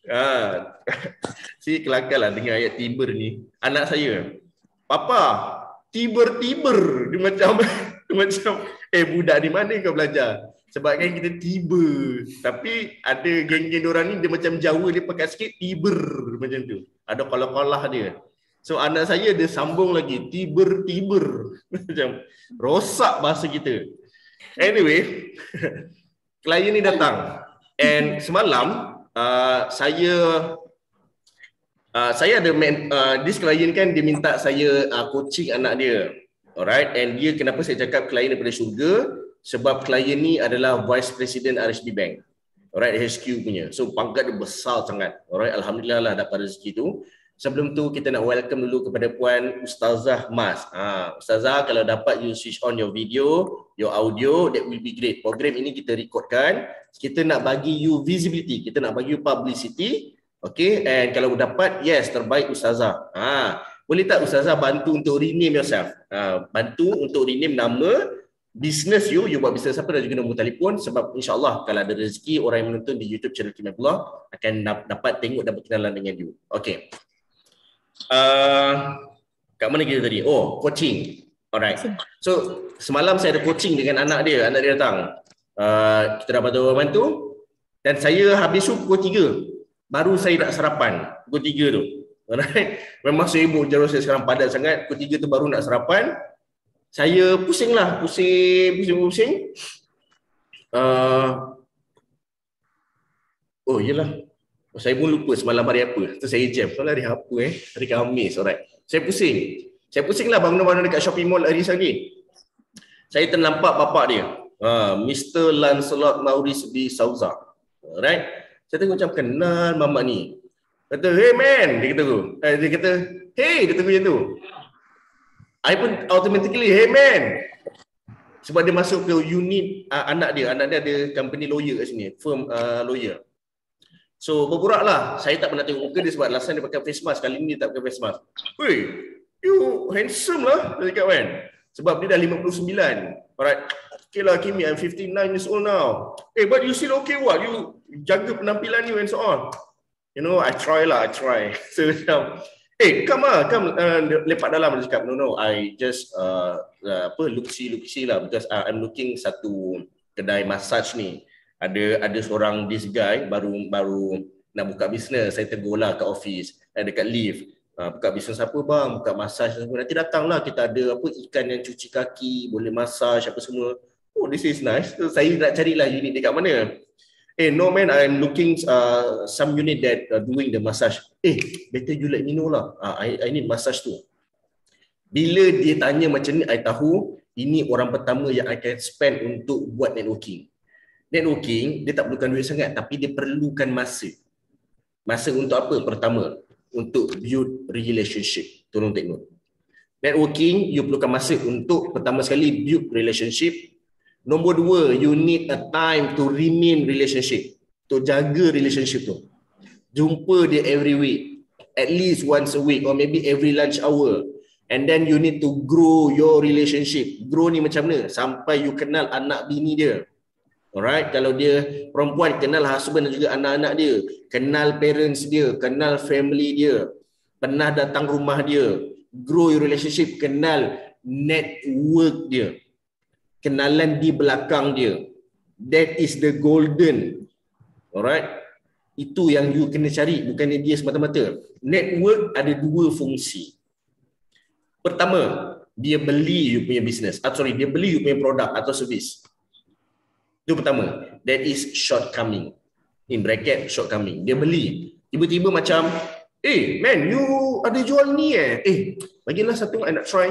Si kelakar lah dengar ayat tiber ni. Anak saya, Papa, tiber-tiber. Dia macam budak di mana kau belajar? Sebab kan kita tiba. Tapi ada geng-geng orang ni dia macam Jawa, dia pakai sikit tiber macam tu. Ada kolah-kolah dia. So anak saya dia sambung lagi tiber-tiber. Macam rosak bahasa kita. Anyway, klien ni datang. And semalam saya ada this klien kan dia minta saya coaching anak dia. Alright, and dia kenapa saya cakap klien daripada syurga? Sebab klien ni adalah Vice President RHB Bank. Alright, HQ punya. So pangkat dia besar sangat. Alright, alhamdulillah lah dapat rezeki tu. Sebelum tu kita nak welcome dulu kepada Puan Ustazah Mas. Ustazah, kalau dapat you switch on your video, your audio, that will be great. Program ini kita recordkan. Kita nak bagi you visibility, kita nak bagi you publicity. Okay, and kalau dapat, yes, terbaik Ustazah. Boleh tak Ustazah bantu untuk rename yourself? Bantu untuk rename nama business you buat business apa dan juga nombor telefon, sebab insyaAllah kalau ada rezeki orang yang menonton di YouTube channel Kimatullah akan dapat tengok dan berkenalan dengan you. Okay. Kat mana kita tadi? Oh, coaching. Alright. So, semalam saya ada coaching dengan anak dia. Anak dia datang. Kita dapat bantu. Dan saya habis pukul 3. Baru saya nak sarapan. Pukul 3 tu. Alright. Memang sibuk jadual saya sekarang padat sangat. Pukul 3 tu baru nak sarapan. Saya pusing lah. Pusing. Oh, yelah. Saya pun lupa semalam hari apa. Tu saya jam. Semalam hari apa Hari Khamis. Alright. Saya pusing lah bangun-bangun dekat shopping mall Aris lagi. Saya ternampak bapak dia. Mr. Lancelot Maurice di Souza. Alright. Saya tengok macam kenal mamak ni. Kata, hey man. Dia kata tu. Dia kata, hey. Dia tengok macam tu. I pun automatically, hey man. Sebab dia masuk ke unit anak dia. Anak dia ada company lawyer kat sini. Firm lawyer. So berburak lah. Saya tak pernah tengok muka dia sebab last time dia pakai face mask. Kali ni dia tak pakai face mask. Wey, you handsome lah. Dia cakap kan. Sebab dia dah 59. Alright. Okay lah Kimi, I'm 59 years old now. But you still okay what? You jaga penampilan you and so on. You know, I try. So macam, come lepak dalam. Dia cakap, no, I just look-see lah. Because I'm looking satu kedai massage ni. Ada seorang this guy baru nak buka bisnes. Saya tegur lah kat office, dekat lift. Buka bisnes apa bang? Buka massage semua. Nanti datanglah, kita ada ikan yang cuci kaki, boleh massage apa semua. Oh, this is nice. So, saya nak carilah unit dekat mana. No man, I'm looking some unit that doing the massage. Better you let me know lah. I need massage tu. Bila dia tanya macam ni, I tahu ini orang pertama yang I can spend untuk buat networking. Networking, dia tak perlukan duit sangat tapi dia perlukan masa. Masa untuk apa? Pertama, untuk build relationship. Tolong take note. Networking, you perlukan masa untuk pertama sekali build relationship. Nombor 2, you need a time to remain relationship. To jaga relationship tu. Jumpa dia every week. At least once a week or maybe every lunch hour. And then you need to grow your relationship. Grow ni macam mana? Sampai you kenal anak bini dia. Alright, kalau dia perempuan, kenal husband dan juga anak-anak dia, kenal parents dia, kenal family dia, pernah datang rumah dia, grow your relationship, kenal network dia. kenalan di belakang dia. That is the golden. Alright? Itu yang you kena cari, bukannya dia semata-mata. Network ada dua fungsi. Pertama, dia beli you punya business. Dia beli you punya produk atau servis. Itu pertama. That is shortcoming. In bracket, shortcoming. Dia beli. Tiba-tiba macam, man, you ada jual ni bagilah satu, I nak try.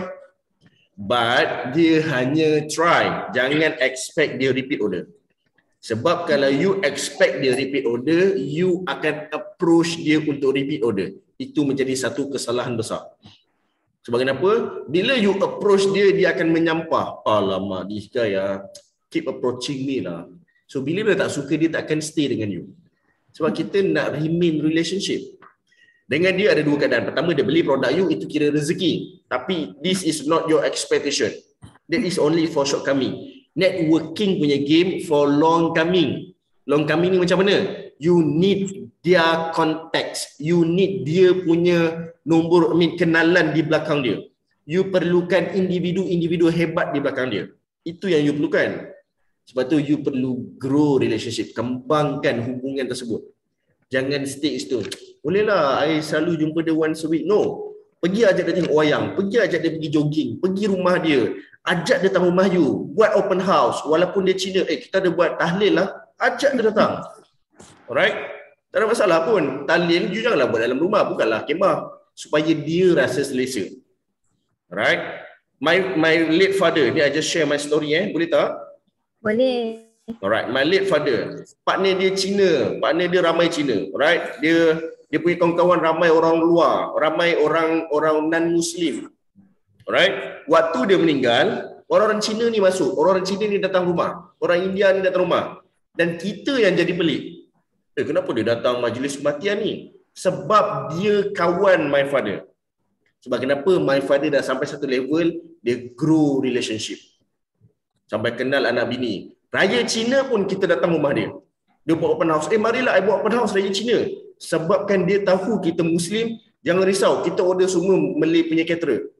But dia hanya try. Jangan expect dia repeat order. Sebab kalau you expect dia repeat order, you akan approach dia untuk repeat order. Itu menjadi satu kesalahan besar. Sebab kenapa? Bila you approach dia, dia akan menyampah. Alamak, this guy keep approaching me lah. So bila dia tak suka, dia tak akan stay dengan you. Sebab kita nak remain relationship. Dengan dia ada dua keadaan. Pertama, dia beli produk you, itu kira rezeki. Tapi this is not your expectation. That is only for shortcoming. Networking punya game for long coming. Long coming ni macam mana? You need their context. You need dia punya nombor, kenalan di belakang dia. You perlukan individu-individu hebat di belakang dia. Itu yang you perlukan. Sebab tu you perlu grow relationship. Kembangkan hubungan tersebut. Jangan stay situ. Bolehlah, I selalu jumpa dia once a week. No. Pergi ajak dia tengok wayang. Pergi ajak dia pergi jogging. Pergi rumah dia. Ajak dia datang rumah you. Buat open house. Walaupun dia Cina, kita ada buat tahlil lah. Ajak dia datang. Alright? Tak ada masalah pun. Tahlil, you janganlah buat dalam rumah. Bukanlah kemah. Supaya dia rasa selesa. Alright? My late father, ni I just share my story Boleh tak? Boleh. Alright, my late father, partner dia Cina, partner dia ramai Cina, alright? Dia punya kawan-kawan ramai orang luar, ramai orang non-Muslim. Alright? Waktu dia meninggal, orang-orang Cina ni masuk, orang-orang Cina ni datang rumah, orang India ni datang rumah. Dan kita yang jadi pelik. Kenapa dia datang majlis kematian ni? Sebab dia kawan my father. Sebab kenapa my father dah sampai satu level, dia grow relationship. Sampai kenal anak bini. Raya Cina pun kita datang rumah dia. Dia buat open house. Marilah I buat open house Raya Cina. Sebabkan dia tahu kita Muslim, jangan risau. Kita order semua Malay punya caterer.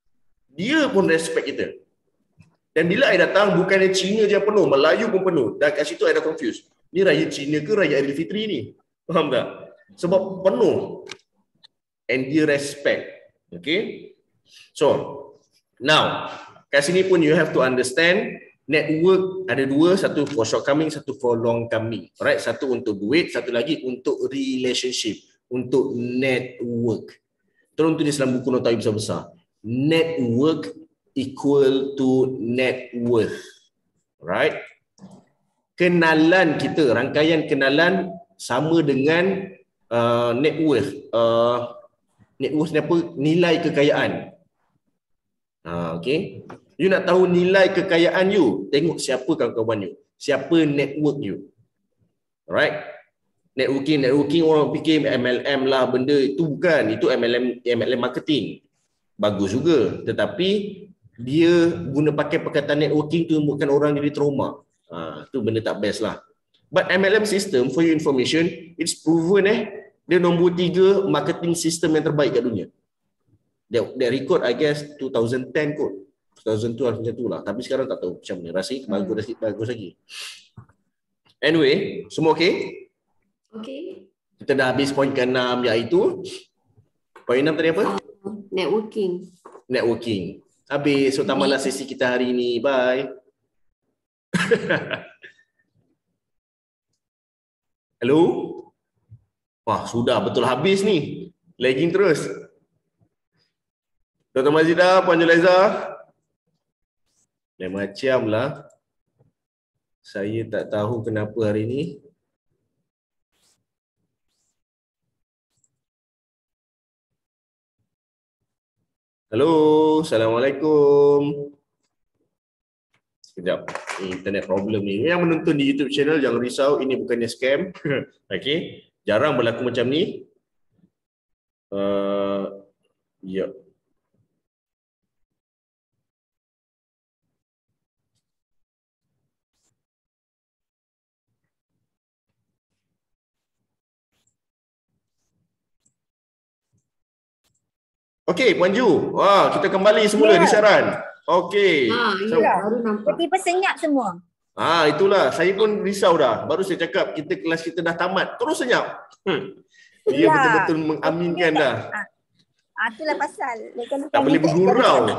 Dia pun respect kita. Dan bila I datang, bukannya Cina je yang penuh, Melayu pun penuh. Dan kat situ I dah confused. Ni Raya Cina ke Raya Aidilfitri ni? Faham tak? Sebab penuh. And dia respect. Okay? So, now, kat sini pun you have to understand, network ada dua, satu for shortcoming, satu for long coming. Alright, satu untuk duit, satu lagi untuk relationship, untuk network. Tolong tulis dalam buku nota besar-besar. Network equal to net worth. Alright. Kenalan kita, rangkaian kenalan sama dengan net worth. Net worth ni apa? Nilai kekayaan. Okay. You nak tahu nilai kekayaan you, tengok siapa kawan-kawan you, siapa network you. Alright? Networking orang fikir MLM lah benda, itu bukan, itu MLM marketing. Bagus juga, tetapi dia guna pakai perkataan networking tu bukan orang jadi trauma. Tu benda tak best lah. But MLM system, for your information, it's proven dia nombor 3 marketing system yang terbaik kat dunia. Dia record I guess 2010 kot. 2012 macam tu lah. Tapi sekarang tak tahu macam mana. Rasa bagus lagi. Anyway, semua okey? Okay. Kita dah habis poin ke-6 iaitu poin 6 tadi apa? Networking. Habis. So tamatlah sesi kita hari ni. Bye. Hello? Wah, sudah betul habis ni. Lagging terus. Dr. Mazidah, Puan Julaiza. Lain macam lah. Saya tak tahu kenapa hari ni. Halo, Assalamualaikum. Sekejap, internet problem ni. Yang menonton di YouTube channel, jangan risau, ini bukannya scam. Okay, jarang berlaku macam ni. Ya. Okey, Puan Ju. Wah, kita kembali semula di siaran. Okey. So, Baru nampak. Tiba-tiba senyap semua. itulah. Saya pun risau dah. Baru saya cakap kelas kita dah tamat. Terus senyap. Dia Itulah. betul-betul mengaminkan dah. Itulah pasal. Tak boleh bergurau.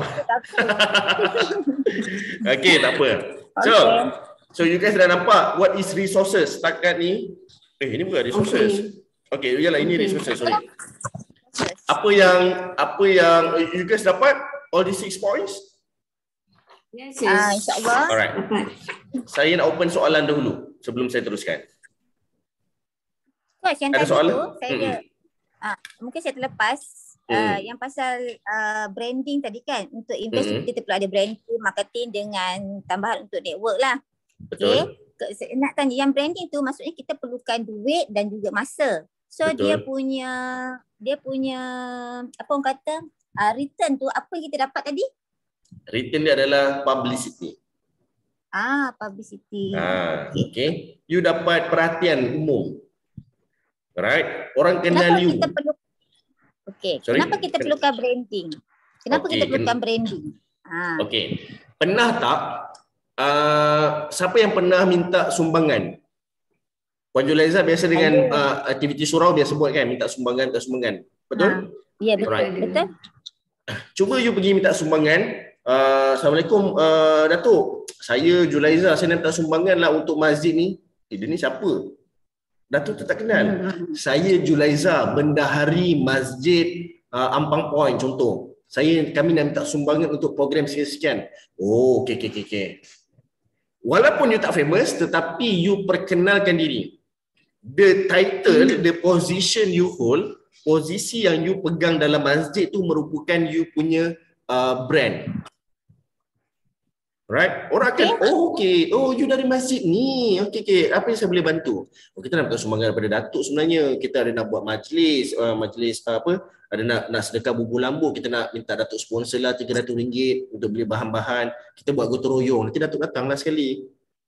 Okey, tak apa. So you guys dah nampak what is resources setakat ni. Ini bukan resources. Okey, yalah ini resources, sorry. Apa yang you guys dapat all the 6 points? Yes. InsyaAllah. Alright. Saya nak open soalan dahulu sebelum saya teruskan. Coach, yang Ada tadi soalan? tu saya mungkin saya terlepas yang pasal branding tadi kan. Untuk invest kita perlu ada branding, marketing dengan tambahan untuk network lah. Betul. Okay. Nak tanya yang branding tu maksudnya kita perlukan duit dan juga masa. So Betul. dia punya apa orang kata return tu apa yang kita dapat tadi? Return dia adalah publicity. Publicity. Okay. You dapat perhatian umum. Alright. Orang kenal you. Kenapa kita perlukan branding? Kenapa kita perlukan branding? Okey. Pernah tak siapa yang pernah minta sumbangan? Puan Julaiza biasa dengan aktiviti surau biasa buat kan, minta sumbangan. Betul? Ya, betul. Alright. Betul. Cuba you pergi minta sumbangan. Assalamualaikum Datuk. Saya Julaiza, saya nak minta sumbangan lah untuk masjid ni. Dia ni siapa? Datuk tu tak kenal. Saya Julaiza, bendahari Masjid Ampang Point contoh. Kami nak minta sumbangan untuk program sekian-sekian. Okey. Walaupun you tak famous tetapi you perkenalkan diri. The title, the position you hold, posisi yang you pegang dalam masjid tu merupakan you punya brand. Right? Orang akan, you dari masjid ni. Okey. Apa yang saya boleh bantu? Kita nak minta sumbangan daripada Datuk sebenarnya. Kita ada nak buat majlis ada nak sedekah bubur lambu. Kita nak minta Datuk sponsor lah RM300 untuk beli bahan-bahan. Kita buat gotong royong. Nanti Datuk datanglah sekali.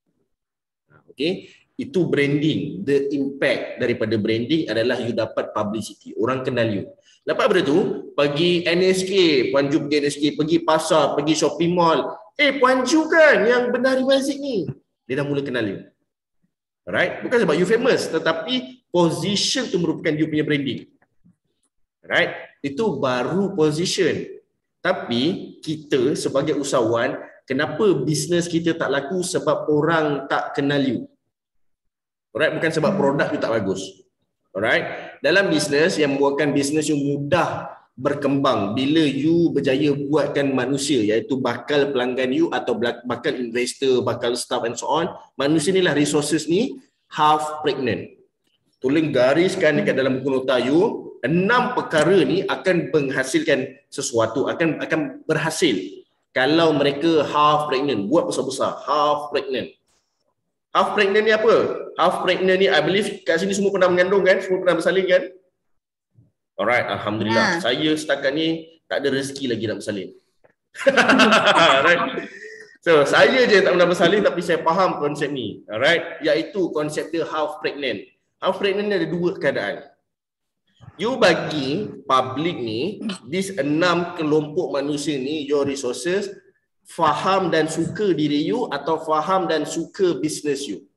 Okey. Itu branding. The impact daripada branding adalah you dapat publicity. Orang kenal you. Lepas daripada tu, pergi NSK, Puan Ju pergi NSK, pergi pasar, pergi shopping mall. Puan Ju kan yang bendahari masjid ni. Dia dah mula kenal you. Alright? Bukan sebab you famous, tetapi position tu merupakan you punya branding. Alright? Itu baru position. Tapi kita sebagai usahawan, kenapa bisnes kita tak laku? Sebab orang tak kenal you. Alright? Bukan sebab produk you tak bagus. Alright? Dalam bisnes yang membuatkan bisnes you mudah berkembang bila you berjaya buatkan manusia, iaitu bakal pelanggan you atau bakal investor, bakal staff and so on. Manusia ni lah, resources ni half pregnant. Tulis gariskan dekat dalam buku nota you, 6 perkara ni akan menghasilkan sesuatu, akan berhasil kalau mereka half pregnant, buat besar-besar, half pregnant. Half pregnant ni apa? Half pregnant ni I believe kat sini semua pernah mengandung kan? Semua pernah bersalin kan? Alright, alhamdulillah. Saya setakat ni tak ada rezeki lagi nak bersalin. Alright. So, saya je tak pernah bersalin tapi saya faham konsep ni. Alright, iaitu konsep dia half pregnant. Half pregnant ni ada 2 keadaan. You bagi public ni, this 6 kelompok manusia ni, your resources, faham dan suka diri you atau faham dan suka business you.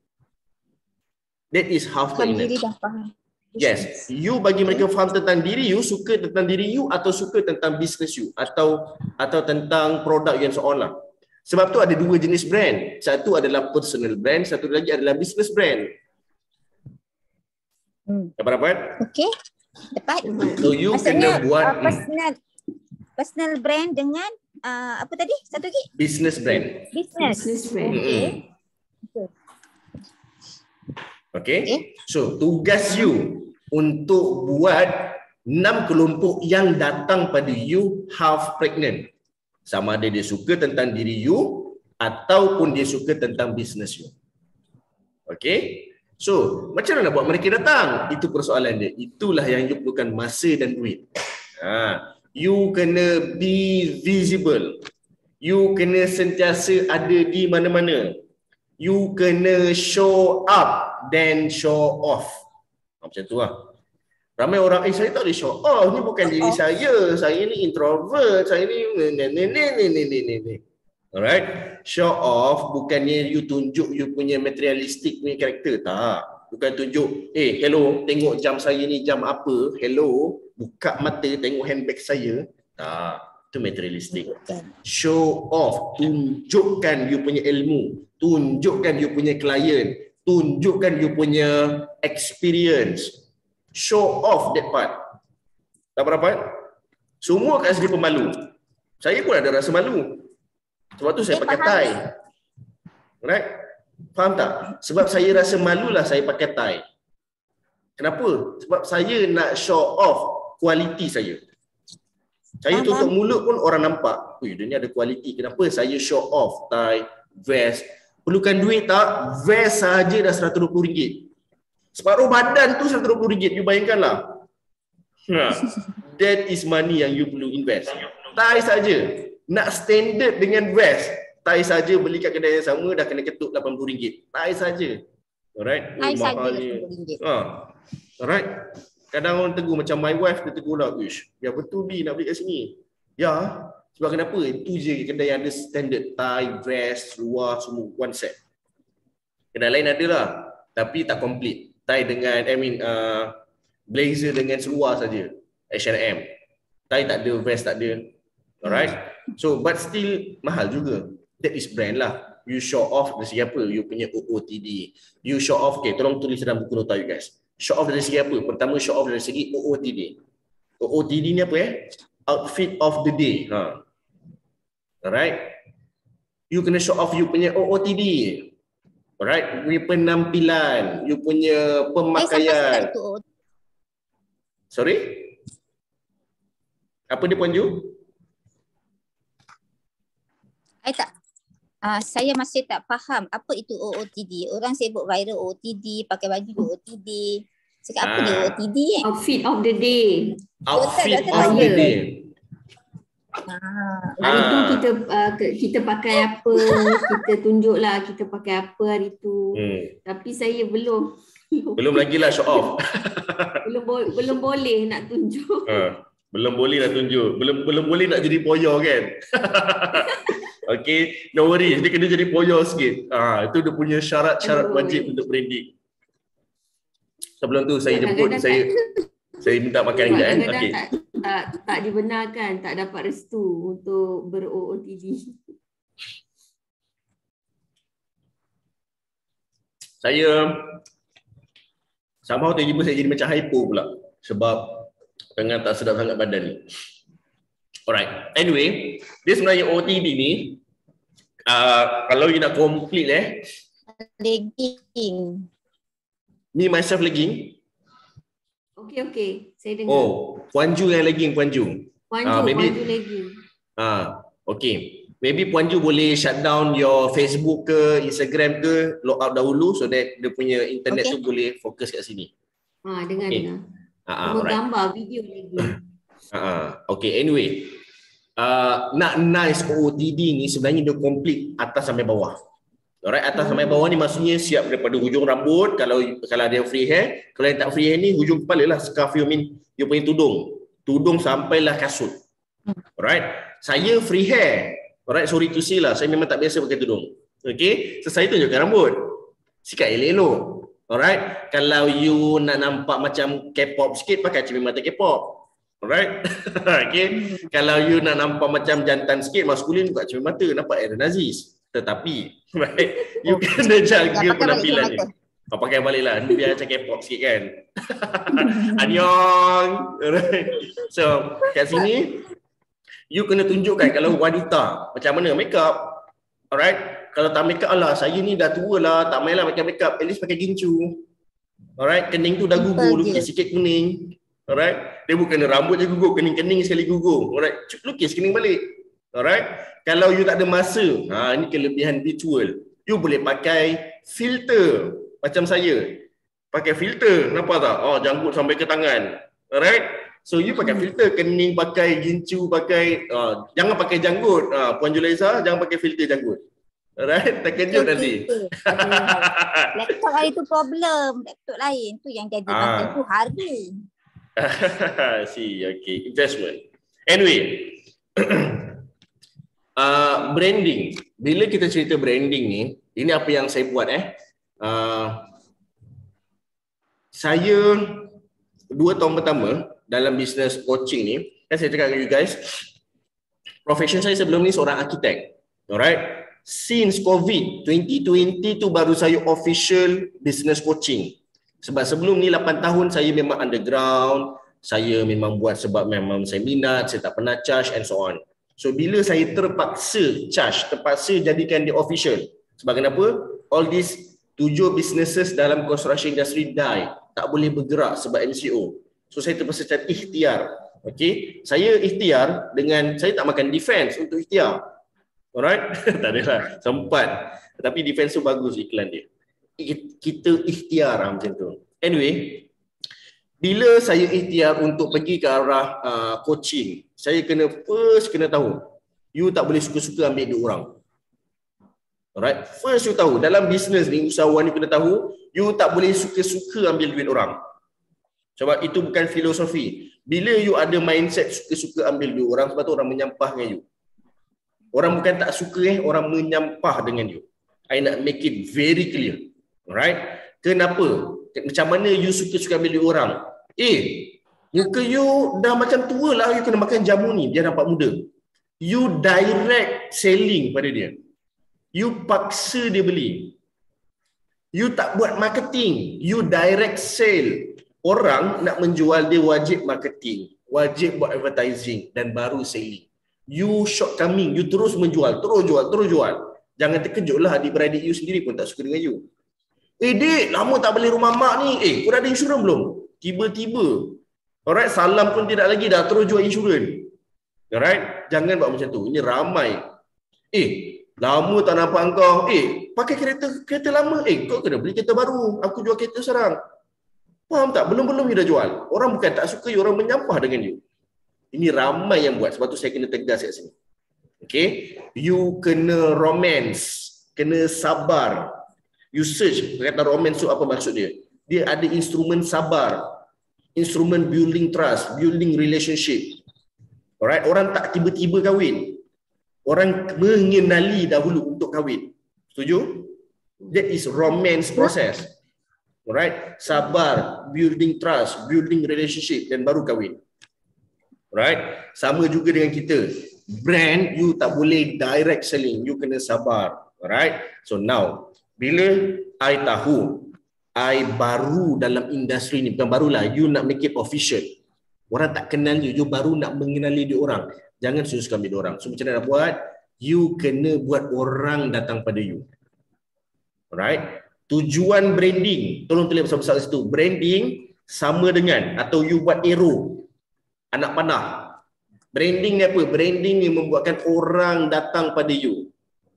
That is half pregnant. Diri dah faham. Yes, you bagi mereka faham tentang diri you, suka tentang diri you atau suka tentang business you atau tentang produk yang seolah. Sebab tu ada 2 jenis brand. Satu adalah personal brand, satu lagi adalah business brand. Dapat? Okey. Dapat. So you maksudnya, kena buat personal brand dengan apa tadi? Satu lagi? Business brand. Business brand. Okay. So tugas you untuk buat 6 kelompok yang datang pada you half pregnant. Sama ada dia suka tentang diri you ataupun dia suka tentang business you. Okay. So macam mana nak buat mereka datang? Itu persoalan dia. Itulah yang you perlukan masa dan duit. You kena be visible. You kena sentiasa ada di mana-mana. You kena show up then show off. Macam tu lah. Ramai orang, saya tak boleh show off. Ni bukan diri saya. Saya ni introvert. Saya ni. Alright? Show off bukannya you tunjuk you punya materialistic punya karakter, tak. Bukan tunjuk, hello, tengok jam saya ni jam apa, hello, buka mata tengok handbag saya. Tak, itu materialistic. Show off, tunjukkan you punya ilmu, tunjukkan you punya klien, tunjukkan you punya experience. Show off that part. Dapat dapat? Semua kat segi pemalu. Saya pun ada rasa malu. Sebab tu saya pakai tie. Right? Faham tak? Sebab saya rasa malulah saya pakai tie. Kenapa? Sebab saya nak show off kualiti saya. Saya tutup mulut pun orang nampak. Dia ni ada kualiti. Kenapa saya show off tie, vest? Perlukan duit tak? Vest saja dah RM120. Separuh badan tu RM120. You bayangkanlah. That is money yang you perlu invest. Tie saja. Nak standard dengan vest, tie saja beli kat kedai yang sama dah kena ketuk RM80. Tie saja. Alright? Tie saja RM80. Alright? Kadang orang tegur macam my wife, dia tegur lah, "Wish, ya betul ni nak beli kat sini." Ya, sebab kenapa? Itu je kedai yang ada standard tie, vest, seluar semua one set. Kedai lain ada lah, tapi tak complete. Tie dengan blazer dengan seluar saja. H&M. Tie tak ada, vest tak ada. Alright? So, but still mahal juga. That is brand lah. You show off dari segi apa? You punya OOTD. You show off, tolong tulis dalam buku nota you guys. Show off dari segi apa? Pertama, show off dari segi OOTD. OOTD ni apa Outfit of the day. Alright? You kena show off you punya OOTD. Alright? You punya penampilan, you punya pemakaian. Sorry? Apa dia Puan Ju? Saya masih tak faham apa itu OOTD. Orang sebut viral OOTD, pakai baju OOTD. Cakap apa dia OOTD Outfit of the day. Outfit of the day. Hari tu kita pakai apa, kita tunjuklah kita pakai apa hari tu. Tapi saya belum lagi lah show off. belum boleh nak tunjuk. Belum boleh nak tunjuk. Belum boleh nak jadi poyo kan. Okay, no worry, dia kena jadi poyo sikit. Itu dia punya syarat-syarat wajib untuk branding. Sebelum tu saya jemput, saya minta makan sekejap. Okay. Tak dibenarkan, tak dapat restu untuk ber-OOTD. Saya somehow tiba-tiba saya jadi macam hypo pula sebab tengah tak sedap sangat badan ni. Alright. Anyway, dia sebenarnya OOTD ni kalau you nak complete legging. Me myself legging. Okey. Saya dengar. Puan Ju yang legging, Puan Ju. Puan Ju legging. Okay. Maybe Puan Ju boleh shut down your Facebook ke, Instagram ke, log out dahulu so that dia punya internet tu boleh fokus kat sini. Dengar. Gambar, video legging. Okay, anyway. Nak nice OOTD ni sebenarnya dia complete atas sampai bawah. Alright, atas sampai bawah ni maksudnya siap daripada hujung rambut kalau ada yang free hair, kalau yang tak free hair ni hujung kepala lah, scarf you punya tudung sampailah kasut. Alright, saya free hair. Alright, sorry to say lah, saya memang tak biasa pakai tudung. Okay, so saya tunjukkan rambut. Sikat elok-elok. Alright, kalau you nak nampak macam K-pop sikit, pakai cermin mata K-pop. Alright. Okay. Kalau you nak nampak macam jantan sikit, maskulin, buka cermin mata, nampak Aaron Aziz. Tetapi, right, you kena jaga penampilan ni. Pakai balik lah, ni biar macam K-pop sikit kan. Annyeong. Alright. So, kat sini, you kena tunjukkan kalau wanita, macam mana make up. Alright. Kalau tak make up lah, saya ni dah tua lah, tak main lah pakai make up, at least pakai gincu. Alright, kening tu dah gugur, lukis sikit kuning. Alright, dia bukan rambut je gugur, kening-kening sekali gugur. Alright, lukis kening balik. Alright, kalau you tak ada masa, ini kelebihan virtual. You boleh pakai filter macam saya. Pakai filter, nampak tak? Janggut sampai ke tangan. Alright, so you pakai filter, kening pakai, gincu pakai, jangan pakai janggut. Puan Julaiza, jangan pakai filter janggut. Alright, terkejut nanti. Laptop hari tu problem, laptop lain tu yang jadi pakai tu hari. See, okay, investment. Anyway, Branding. Bila kita cerita branding ni, ini apa yang saya buat saya 2 tahun pertama dalam bisnes coaching ni, kan saya cakap dengan you guys, profession saya sebelum ni seorang arkitek. Alright? Since COVID 2020 tu baru saya official business coaching. Sebab sebelum ni 8 tahun saya memang underground, saya memang buat sebab memang saya minat, saya tak pernah charge and so on. So bila saya terpaksa charge, terpaksa jadikan dia official. Sebab kenapa? All these 7 businesses dalam construction industry die. Tak boleh bergerak sebab MCO. So saya terpaksa cari ikhtiar. Okay? Saya ikhtiar dengan, saya tak makan defense untuk ikhtiar. Alright? Tak adalah. Sempat. Tapi defense tu bagus iklan dia. Kita ikhtiar macam tu. Anyway, bila saya ikhtiar untuk pergi ke arah coaching, saya kena tahu, you tak boleh suka-suka ambil duit orang. Alright? First you tahu, dalam bisnes ni, usahawan ni kena tahu, you tak boleh suka-suka ambil duit orang. Sebab itu bukan filosofi. Bila you ada mindset suka-suka ambil duit orang, sebab tu orang menyampah dengan you. Orang bukan tak suka, orang menyampah dengan you. I nak make it very clear. Alright? Kenapa? Macam mana you suka-suka ambil duit orang? Muka you dah macam tua lah, you kena makan jamu ni biar nampak muda. You direct selling pada dia. You paksa dia beli. You tak buat marketing, you direct sell. Orang nak menjual dia wajib marketing, wajib buat advertising dan baru selling. You shortcoming, you terus menjual, terus jual. Jangan terkejutlah adik-beradik you sendiri pun tak suka dengan you. Dik, lama tak beli rumah mak ni. Kau dah ada insurans belum? Tiba-tiba. Alright, salam pun tidak lagi dah terus jual insurans. Alright, jangan buat macam tu. Ini ramai. Lama tak nampak kau. Pakai kereta lama. Kau kena beli kereta baru. Aku jual kereta sekarang. Faham tak? Belum you dah jual. Orang bukan tak suka you, orang menyampah dengan you. Ini ramai yang buat. Sebab tu saya kena tegas kat sini. Okay? You kena romance. Kena sabar. You search kata romance tu apa maksud dia. Dia ada instrumen sabar, instrumen building trust, building relationship. Alright, orang tak tiba-tiba kahwin. Orang mengenali dahulu untuk kahwin. Setuju? That is romance process. Alright, sabar, building trust, building relationship dan baru kahwin. Alright, sama juga dengan kita. Brand, you tak boleh direct selling, you kena sabar. Alright, so now bila I tahu, I baru dalam industri ni, bukan barulah, you nak make it official. Orang tak kenal you, you baru nak mengenali dia orang. Jangan suka ambil dia orang. So macam mana nak buat? You kena buat orang datang pada you. Alright? Tujuan branding, tolong tulis besar-besar situ. Branding sama dengan, atau you buat arrow, anak panah. Branding ni apa? Branding ni membuatkan orang datang pada you.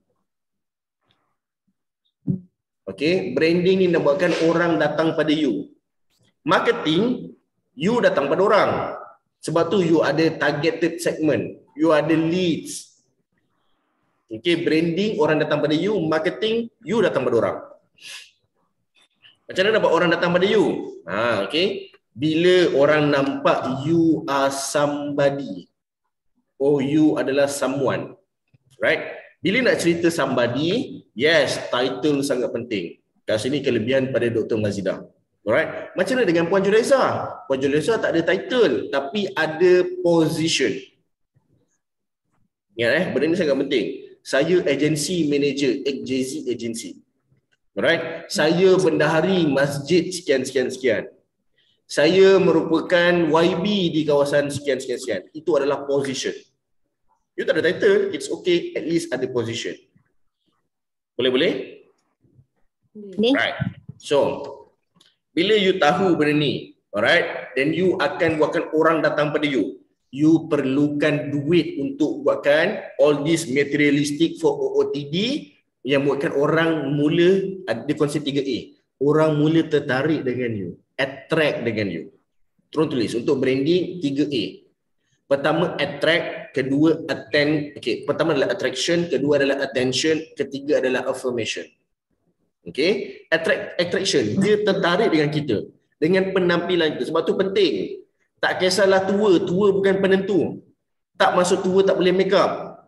Okay, branding ni nak buatkan orang datang pada you. Marketing, you datang pada orang. Sebab tu you ada targeted segment, you ada leads. Okay, branding orang datang pada you, marketing you datang pada orang. Macam mana nak buat orang datang pada you? Okay, bila orang nampak you are somebody, you adalah someone, right? Bila nak cerita somebody, yes, title sangat penting. Kat sini kelebihan pada Dr. Mazidah. Alright? Macam mana dengan Puan Julaiza? Puan Julaiza tak ada title, tapi ada position. Ingat benda ni sangat penting. Saya agency manager, XJZ agency. Alright? Saya bendahari masjid sekian-sekian-sekian. Saya merupakan YB di kawasan sekian-sekian-sekian. Itu adalah position. You tak ada title, it's okay, at least ada position. Boleh? Right. So, bila you tahu benda ni, alright, then you akan buatkan orang datang pada you. You perlukan duit untuk buatkan all this materialistic for OOTD yang buatkan orang mula, ada konsep 3A. Orang mula tertarik dengan you, attract dengan you. Tolong tulis, untuk branding 3A. Pertama attract, kedua attend. Okay, pertama adalah attraction, kedua adalah attention, ketiga adalah affirmation. Okay, attraction, dia tertarik dengan kita, dengan penampilan kita. Sebab tu penting. Tak kisahlah tua bukan penentu. Tak masuk tua tak boleh make up.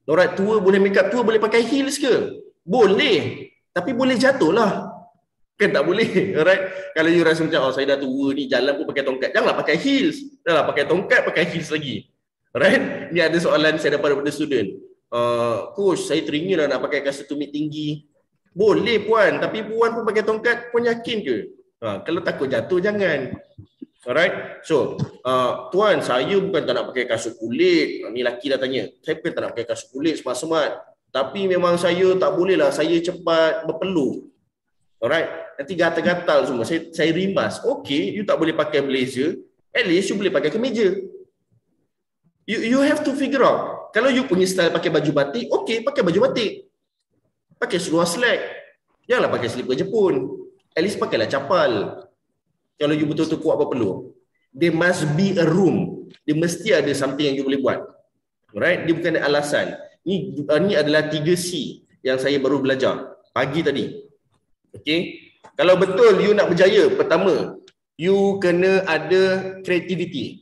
Alright, tua boleh make up, tua boleh pakai heels ke? Boleh. Tapi boleh jatuh lah. Kan tak boleh. Alright. Kalau you rasa macam, oh saya dah tua ni, jalan pun pakai tongkat. Janganlah pakai heels. Janganlah pakai tongkat, pakai heels lagi. Alright. Ni ada soalan saya dapat daripada student. Coach, saya teringin lah nak pakai kasut tumit tinggi. Boleh puan. Tapi puan pun pakai tongkat, puan yakin ke? Kalau takut jatuh, jangan. Alright. So, tuan, saya bukan tak nak pakai kasut kulit. Ni lelaki dah tanya. Saya bukan tak nak pakai kasut kulit smart-smart. Tapi memang saya tak boleh lah. Saya cepat berpeluh. Alright. Nanti gatal-gatal semua. Saya rimas. Okay, you tak boleh pakai blazer. At least you boleh pakai kemeja. You have to figure out. Kalau you punya style pakai baju batik, okay, pakai baju batik. Pakai seluar slack. Janganlah pakai slipper Jepun. At least pakailah capal. Kalau you betul-betul kuat berpeluh, there must be a room. Dia mesti ada something yang you boleh buat. Alright? Dia bukan alasan. Ni adalah 3C yang saya baru belajar pagi tadi. Okay? Kalau betul you nak berjaya, pertama, you kena ada creativity.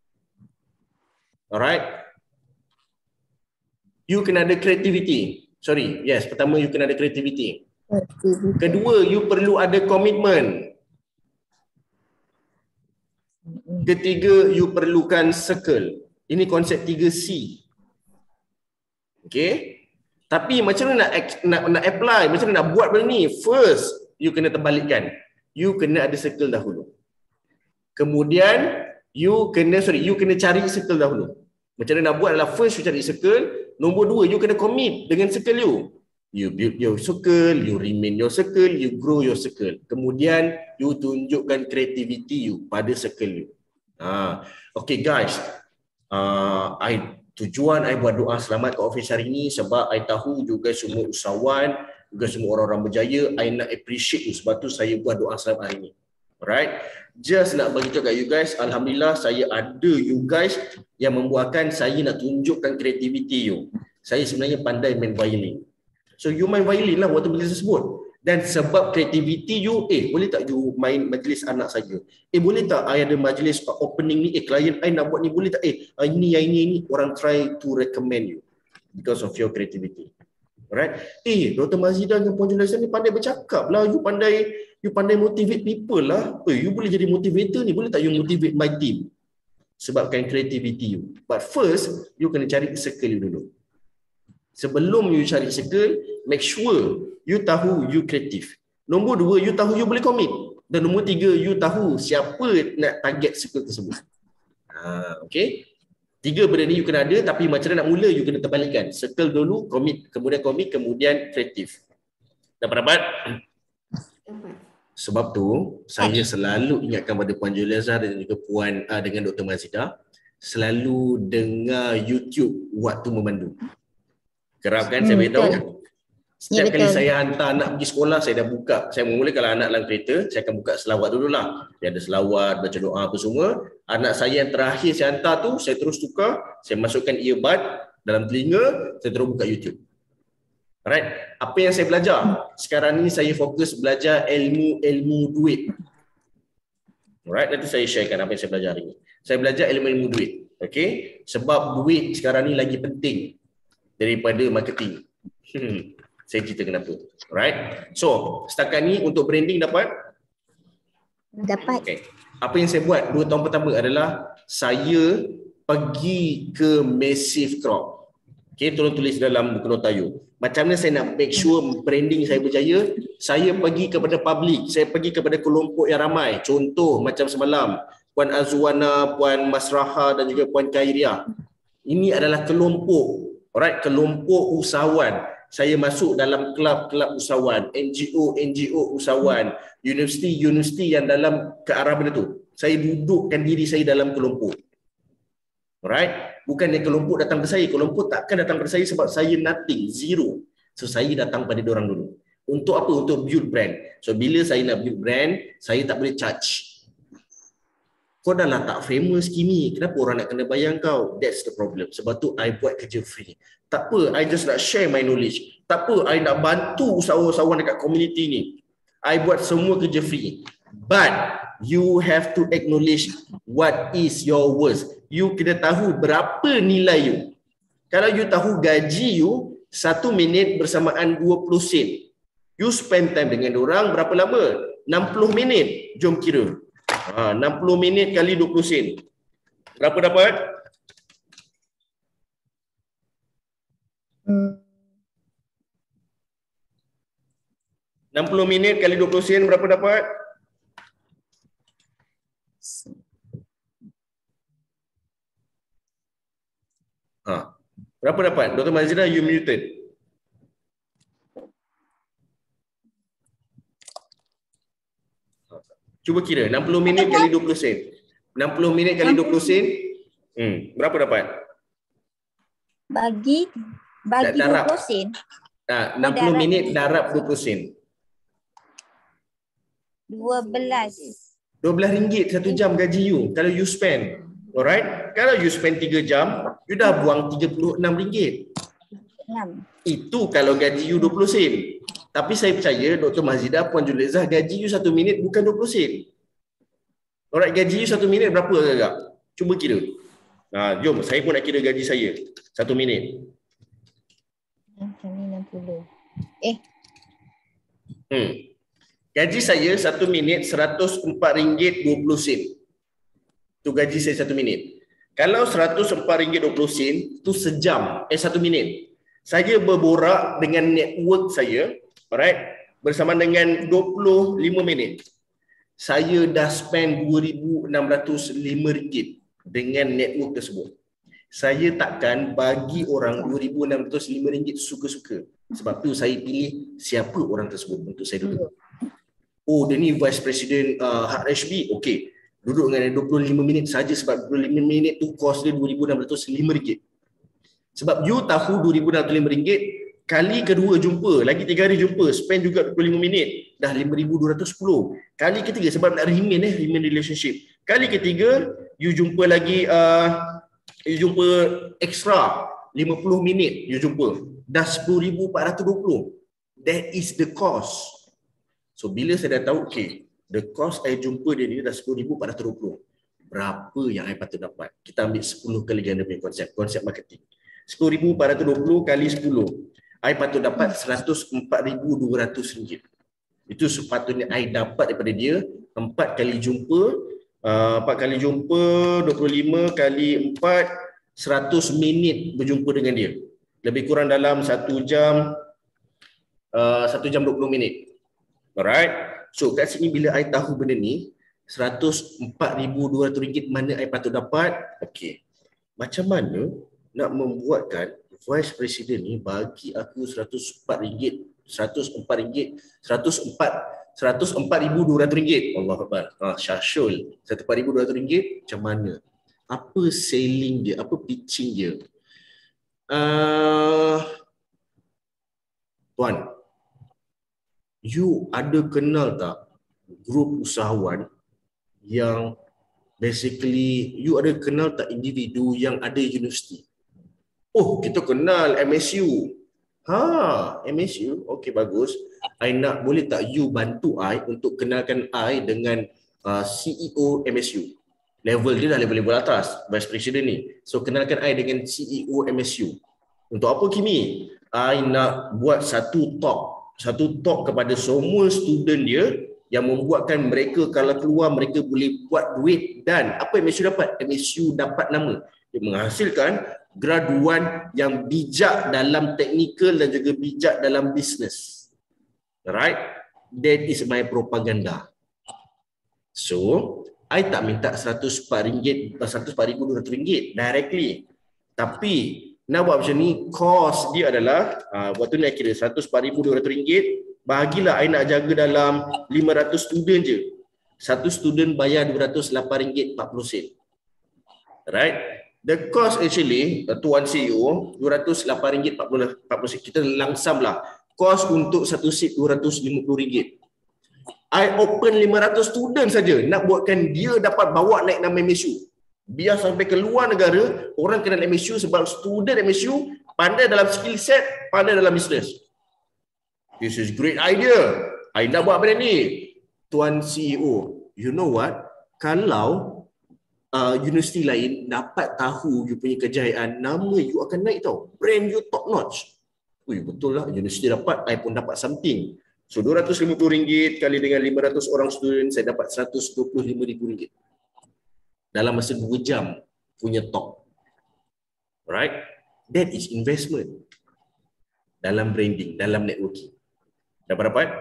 Alright? You kena ada creativity. Sorry, yes, pertama you kena ada creativity. Kedua, you perlu ada komitmen. Ketiga, you perlukan circle. Ini konsep 3C. Okay. Tapi macam mana nak apply, macam mana nak buat benda ni? First, you kena terbalikkan. You kena ada circle dahulu. Kemudian, you kena cari circle dahulu. Macam mana nak buat adalah first you cari circle. Nombor 2, you kena commit dengan circle you. You build your circle, you remain your circle, you grow your circle. Kemudian, you tunjukkan creativity you pada circle you. Okay guys, tujuan I buat doa selamat kat office hari ni sebab I tahu juga semua usahawan, juga semua orang-orang berjaya, I nak appreciate you, sebab tu saya buat doa selamat hari ni. Alright, just nak bagi tahu kat you guys, alhamdulillah saya ada you guys yang membuatkan saya nak tunjukkan creativity you. Saya sebenarnya pandai main violin. So you main violin lah waktu majlis tersebut. Dan sebab creativity you, boleh tak you main majlis anak saya? Boleh tak I ada majlis opening ni, klien I nak buat ni, boleh tak? Ini orang try to recommend you because of your creativity. Alright? Dr. Mazidah dengan Puan Julaisan ni pandai bercakap lah. You pandai motivate people lah. You boleh jadi motivator ni, boleh tak you motivate my team? Sebabkan creativity you. But first, you kena cari circle you dulu. Sebelum you cari circle, make sure you tahu you kreatif. Nombor 2, you tahu you boleh commit. Dan nombor 3, you tahu siapa nak target circle tersebut. Okay? 3 benda ni you kena ada, tapi macam mana nak mula, you kena terbalikkan. Circle dulu, commit, kemudian kreatif. Dapat? Sebab tu, saya selalu ingatkan pada Puan Julaisan dan juga Puan dengan Dr. Mazidah, selalu dengar YouTube waktu memandu. Kerap kan saya beritahu. Setiap kali saya hantar anak pergi sekolah, saya dah buka. Saya memulakan anak dalam kereta, saya akan buka selawat dululah. Dia ada selawat, baca doa apa semua. Anak saya yang terakhir saya hantar tu, saya terus tukar, saya masukkan earbud dalam telinga, saya terus buka YouTube. Alright. Apa yang saya belajar? Sekarang ni saya fokus belajar ilmu duit. Alright, nanti saya sharekan apa yang saya belajar hari ni. Saya belajar ilmu duit. Okay? Sebab duit sekarang ni lagi penting daripada marketing. Saya cerita kenapa. Alright. So, setakat ni untuk branding dapat? Dapat. Okay. Apa yang saya buat 2 tahun pertama adalah saya pergi ke massive crowd. Okay, tolong tulis dalam buku nota you. Macam mana saya nak make sure branding saya berjaya? Saya pergi kepada public, saya pergi kepada kelompok yang ramai. Contoh macam semalam, Puan Azwana, Puan Masraha dan juga Puan Khairia. Ini adalah kelompok. Alright, kelompok usahawan. Saya masuk dalam kelab-kelab usahawan, NGO usahawan, universiti yang dalam ke arah benda tu. Saya dudukkan diri saya dalam kelompok. Alright? Bukan yang kelompok datang ke saya. Kelompok takkan datang pada saya sebab saya nothing, zero. So saya datang pada diorang dulu. Untuk apa? Untuk build brand. So bila saya nak build brand, saya tak boleh charge. Kau dah lah tak famous kini, kenapa orang nak kena bayar kau? That's the problem. Sebab tu I buat kerja free. Tak apa, I just nak share my knowledge. Tak apa, I nak bantu usahawan-usahawan dekat community ni. I buat semua kerja free. But you have to acknowledge what is your worth. You kena tahu berapa nilai you. Kalau you tahu gaji you 1 minit bersamaan 20 sen. You spend time dengan orang berapa lama? 60 minit. Jom kira. 60 minit kali 20 sen. Berapa dapat? 60 minit kali 20 sen berapa dapat? Berapa dapat? Dr. Mazira, you muted. Cuba kira 60 minit kali 20 sen. 60 minit kali 20 sen. Berapa dapat? Bagi 20 sen. 60 minit darab 20 sen. 12 RM12 1 jam gaji you kalau you spend. Alright? Kalau you spend 3 jam, you dah buang RM36. Itu kalau gaji you 20 sen. Tapi saya percaya Dr. Mazidah, Puan Julizah, gaji you 1 minit bukan 20 sen. Alright, gaji you 1 minit berapa agak? Cuba kira. Jom, saya pun nak kira gaji saya 1 minit. 60. Gaji saya 1 minit RM104.20. Itu gaji saya 1 minit. Kalau RM104.20 itu sejam, 1 minit. Saya berborak dengan network saya, alright, bersama dengan 25 minit. Saya dah spend RM2,605 dengan network tersebut. Saya takkan bagi orang RM2,605 suka-suka. Sebab tu saya pilih siapa orang tersebut untuk saya duduk. Oh, dia ni Vice President HRHB. Okey. Duduk dengan 25 minit saja sebab 25 minit tu kos dia RM2,605. Sebab you tahu RM2,605 kali kedua jumpa, lagi 3 hari jumpa, spend juga 25 minit, dah RM5,210. Kali ketiga sebab nak remain relationship. Kali ketiga you jumpa lagi you jumpa extra 50 minit you jumpa, dah RM10,420. That is the cost. So bila saya dah tahu the cost saya jumpa dia ni dah RM10,420. Berapa yang saya patut dapat? Kita ambil 10 kali ganda punya konsep marketing. RM10,420 kali 10. Saya patut dapat RM104,200. Itu sepatutnya saya dapat daripada dia 4 kali jumpa. 4 kali jumpa 25 kali 4 100 minit berjumpa dengan dia. Lebih kurang dalam 1 jam 1 jam 20 minit. Alright. So kat sini bila I tahu benda ni RM104,200 mana I patut dapat. Macam mana nak membuatkan Vice President ni bagi aku RM104,200. Allah Akbar. Syashul. RM104,200 macam mana? Apa selling dia? Apa pitching dia? Tuan, you ada kenal tak grup usahawan yang basically you ada kenal tak individu yang ada universiti? Oh, kita kenal MSU. MSU. Okey, bagus. I nak, boleh tak you bantu I untuk kenalkan I dengan CEO MSU. Level dia dah level atas, Vice President ni. So kenalkan I dengan CEO MSU. Untuk apa Kimi? I nak buat satu talk kepada semua student dia yang membuatkan mereka kalau keluar mereka boleh buat duit, dan apa MSU dapat? MSU dapat nama. Dia menghasilkan graduan yang bijak dalam teknikal dan juga bijak dalam bisnes. Alright? That is my propaganda. So, I tak minta RM104,200 directly. Tapi, nak buat macam ni, cost dia adalah, waktu ni I kira RM104,200, bahagilah I nak jaga dalam 500 student je. Satu student bayar RM208.40. Right? The cost actually, Tuan CEO, RM208.40. Kita langsam lah. Cost untuk satu seat RM250. I open 500 student saja nak buatkan dia dapat bawa naik nama MSU. Biar sampai ke luar negara, orang kenal MSU sebab student MSU pandai dalam skill set, pandai dalam bisnes. This is great idea. I nak buat benda ni. Tuan CEO, you know what? Kalau universiti lain dapat tahu you punya kejayaan, nama you akan naik tau. Brand you top notch. Ui, betul lah, universiti dapat, I pun dapat something. So RM250 kali dengan 500 orang student, saya dapat RM125,000 dalam masa 2 jam punya talk. Alright? That is investment dalam branding, dalam networking. Dapat?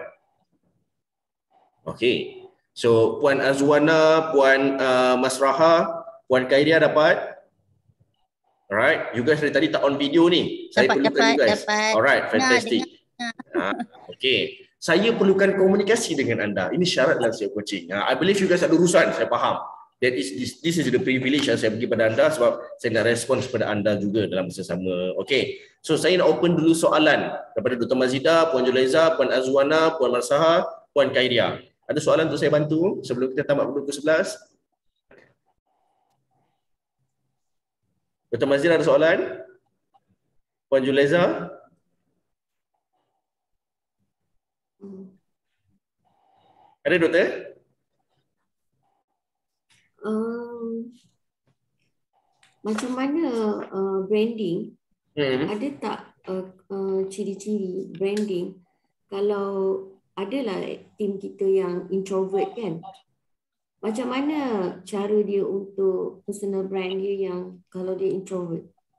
Okay. So Puan Azwana, Puan Masraha, Puan Khairia dapat? Alright, you guys dari tadi tak on video ni. Saya perlukan you guys. Alright, fantastic. Okay. Saya perlukan komunikasi dengan anda. Ini syarat dalam setiap coaching. I believe you guys ada urusan, saya faham. That is this is the privilege yang saya bagi pada anda sebab saya nak respons kepada anda juga dalam masa sama. Okay. So saya nak open dulu soalan daripada Dr. Mazidah, Puan Julaiza, Puan Azwana, Puan Marsaha, Puan Khairia. Ada soalan untuk saya bantu sebelum kita tamat pukul 11? Dr. Mazidah ada soalan? Puan Julaiza? Ada doktor? Macam mana branding? Ada tak ciri-ciri branding kalau adalah tim kita yang introvert kan? Macam mana cara dia untuk personal brand dia yang kalau dia introvert?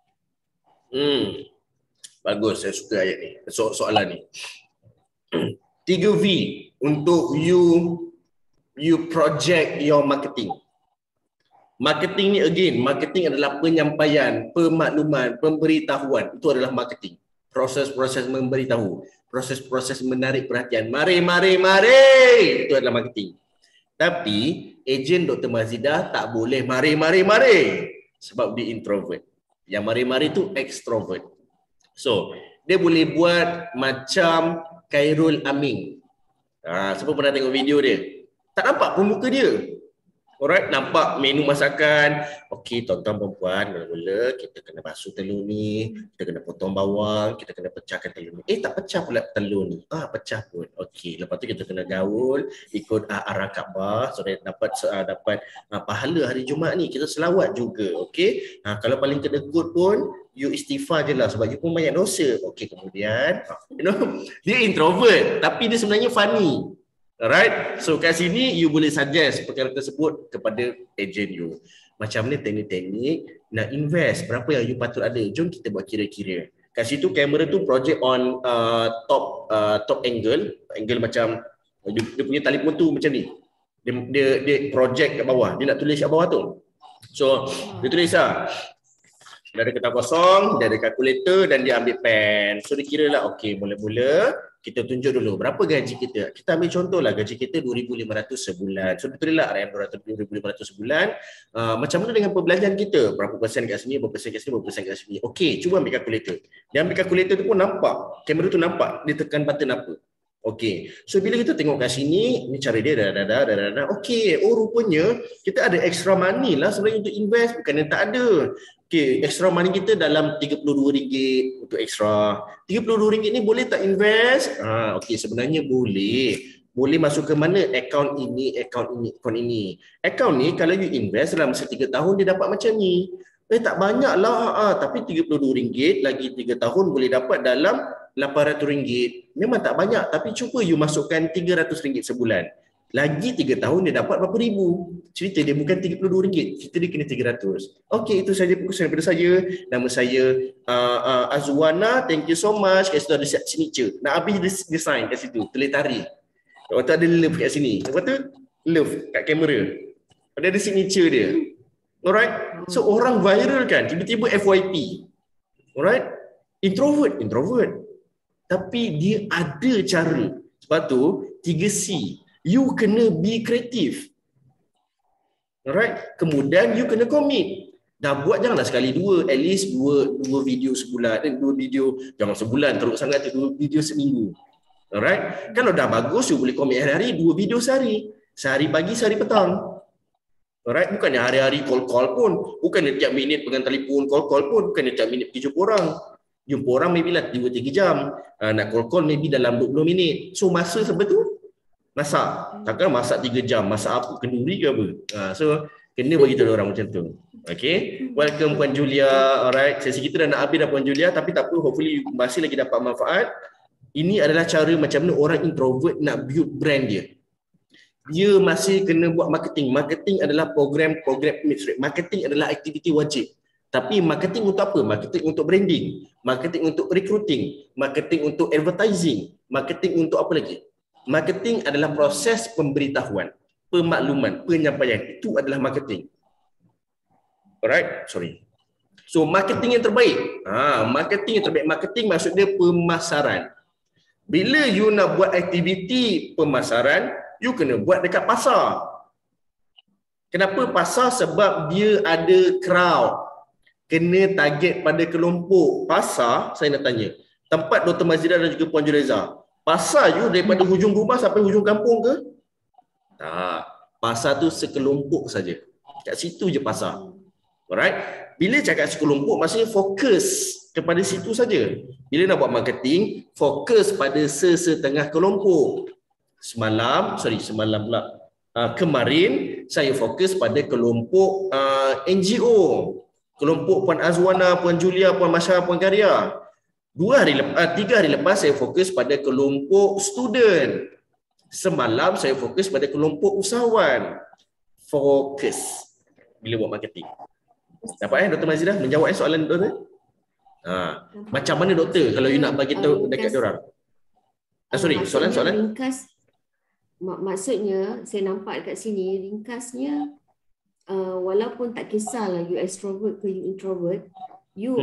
Bagus, saya suka ayat ni. Soalan ni. 3V untuk you project your marketing. Marketing ni again, marketing adalah penyampaian, pemakluman, pemberitahuan. Itu adalah marketing. Proses-proses memberitahu, proses-proses menarik perhatian. Mari. Itu adalah marketing. Tapi ejen Dr. Mazidah tak boleh mari. Sebab dia introvert. Yang mari tu extrovert. So, dia boleh buat macam Khairul Amin. Siapa pernah tengok video dia? Tak nampak pun muka dia. Alright, nampak menu masakan. Okey, tuan-tuan perempuan, mula-mula kita kena basuh telur ni, kita kena potong bawang, kita kena pecahkan telur ni. Tak pecah pula telur ni. Pecah pun. Okey, lepas tu kita kena gaul ikut arah Kaabah supaya dapat pahala hari Jumaat ni. Kita selawat juga. Okey. Kalau paling kedekut pun you istighfar je lah sebab you pun banyak dosa. Okey, kemudian dia introvert tapi dia sebenarnya funny. Alright, so kat sini you boleh suggest perkara tersebut kepada ejen you. Macam mana teknik-teknik nak invest, berapa yang you patut ada. Jom kita buat kira-kira. Kat situ kamera tu project on top angle macam dia punya telefon tu macam ni. Dia project kat bawah, dia nak tulis kat bawah tu. So dia tulis lah. Dia ada kertas kosong, dia ada kalkulator dan dia ambil pen. So dia kira lah, okey, mula-mula kita tunjuk dulu berapa gaji kita. Kita ambil contoh lah, gaji kita 2,500 sebulan. So betul lah, 2,500 sebulan. Macam mana dengan perbelanjaan kita? Berapa persen kat sini, berapa persen kat sini, berapa persen kat sini. Okey, cuba ambil kalkulator. Dia ambil kalkulator tu pun nampak, kamera tu nampak, dia tekan button apa. Okey, so bila kita tengok kat sini, ni cara dia dah. Okey, rupanya kita ada extra money lah sebenarnya untuk invest, bukan yang tak ada. Okey, extra money kita dalam RM32 untuk extra. RM32 ni boleh tak invest? Okey, sebenarnya boleh. Boleh masuk ke mana? Akaun ini. Akaun ni kalau you invest dalam masa 3 tahun dia dapat macam ni. Tak banyak lah, tapi RM32 lagi 3 tahun boleh dapat dalam RM800. Memang tak banyak, tapi cuba you masukkan RM300 sebulan. Lagi 3 tahun dia dapat berapa ribu. Cerita dia bukan RM32, cerita dia kena RM300. Okey, itu saja perkongsian daripada saya. Nama saya Azwana, thank you so much. Kat situ ada signature. Nak habis design kat situ, terletari. Lepas tu ada love kat sini. Lepas tu love kat kamera. Ada signature dia. Alright. So orang viral kan, tiba-tiba FYP. Alright. Introvert. Tapi dia ada cara. Sebab tu 3C. You kena be creative. Alright. Kemudian you kena commit. Dah buat janganlah sekali dua, at least dua video sebulan, dua video jangan sebulan teruk sangat, 2 video seminggu. Alright. Kalau dah bagus you boleh commit hari-hari 2 video sehari. Sehari pagi, sehari petang. Alright, bukannya hari-hari call pun, bukannya tiap minit pegang telefon call pun, bukannya tiap minit pergi jumpa orang. Jumpa orang maybe lah 2-3 jam. Nak call maybe dalam 20 minit. So masa sebab tu masak. Takkan masak 3 jam, masak apa? Kenduri ke apa? So Kena bagi tahu orang macam tu. Okay. Welcome Puan Julia. Alright. Sesi kita dah nak habis dah Puan Julia. Tapi tak apa. Hopefully masih lagi dapat manfaat. Ini adalah cara macam mana orang introvert nak build brand dia. Dia masih kena buat marketing. Marketing adalah program. Marketing adalah aktiviti wajib. Tapi marketing untuk apa? Marketing untuk branding. Marketing untuk recruiting. Marketing untuk advertising. Marketing untuk apa lagi? Marketing adalah proses pemberitahuan, pemakluman, penyampaian. Itu adalah marketing. Alright? Sorry. So marketing yang terbaik. Marketing yang terbaik. Marketing maksud dia pemasaran. Bila you nak buat aktiviti pemasaran, you kena buat dekat pasar. Kenapa pasar? Sebab dia ada crowd. Kena target pada kelompok. Pasar, saya nak tanya. Tempat Dr. Mazidah dan juga Puan Julaiza. Pasar you daripada hujung rumah sampai hujung kampung ke? Tak. Pasar tu sekelompok saja. Kat situ je pasar. Alright? Bila cakap sekelompok, maksudnya fokus kepada situ saja. Bila nak buat marketing, fokus pada sesetengah kelompok. Kemarin saya fokus pada kelompok NGO. Kelompok Puan Azwana, Puan Julia, Puan Masya, Puan Karya. 3 hari lepas saya fokus pada kelompok student. Semalam saya fokus pada kelompok usahawan. Fokus bila buat marketing. Dapat Dr. Mazidah menjawab soalan doktor? Macam mana doktor kalau you nak bagi tahu dekat diorang? Soalan. Ringkas, maksudnya saya nampak dekat sini ringkasnya, walaupun tak kisahlah you extrovert ke you introvert, you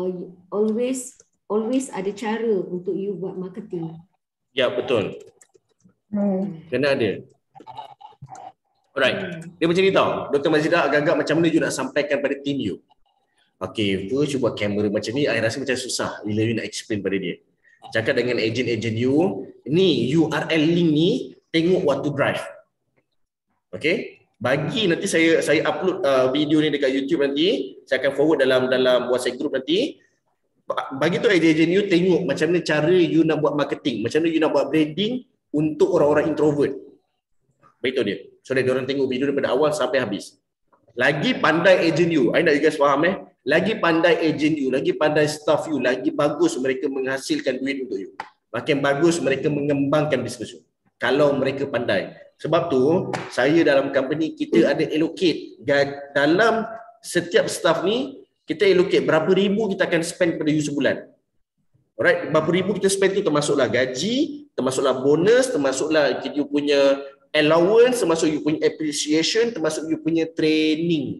always ada cara untuk you buat marketing. Ya, betul. Kena ada. Alright. Dia macam ni tau. Dr. Mazidah agak-agak macam mana you nak sampaikan pada team you. Okay, first you buat kamera macam ni, I rasa macam susah bila you nak explain pada dia. Cakap dengan agent you, ni URL link ni, tengok what to drive. Okay? Bagi nanti saya upload video ni dekat YouTube nanti, saya akan forward dalam WhatsApp group nanti. Bagi tu agent you tengok macam mana cara you nak buat marketing, macam mana you nak buat branding untuk orang-orang introvert. Beritahu dia. So dia orang tengok video daripada awal sampai habis. Lagi pandai agent you, I nak you guys faham lagi pandai agent you, lagi pandai staff you, lagi bagus mereka menghasilkan duit untuk you. Makin bagus mereka mengembangkan bisnes you. Kalau mereka pandai. Sebab tu, saya dalam company kita ada allocate. Dalam setiap staff ni, kita allocate berapa ribu kita akan spend pada you sebulan. Alright, berapa ribu kita spend tu termasuklah gaji, termasuklah bonus, termasuklah you punya allowance, termasuk you punya appreciation, termasuk you punya training.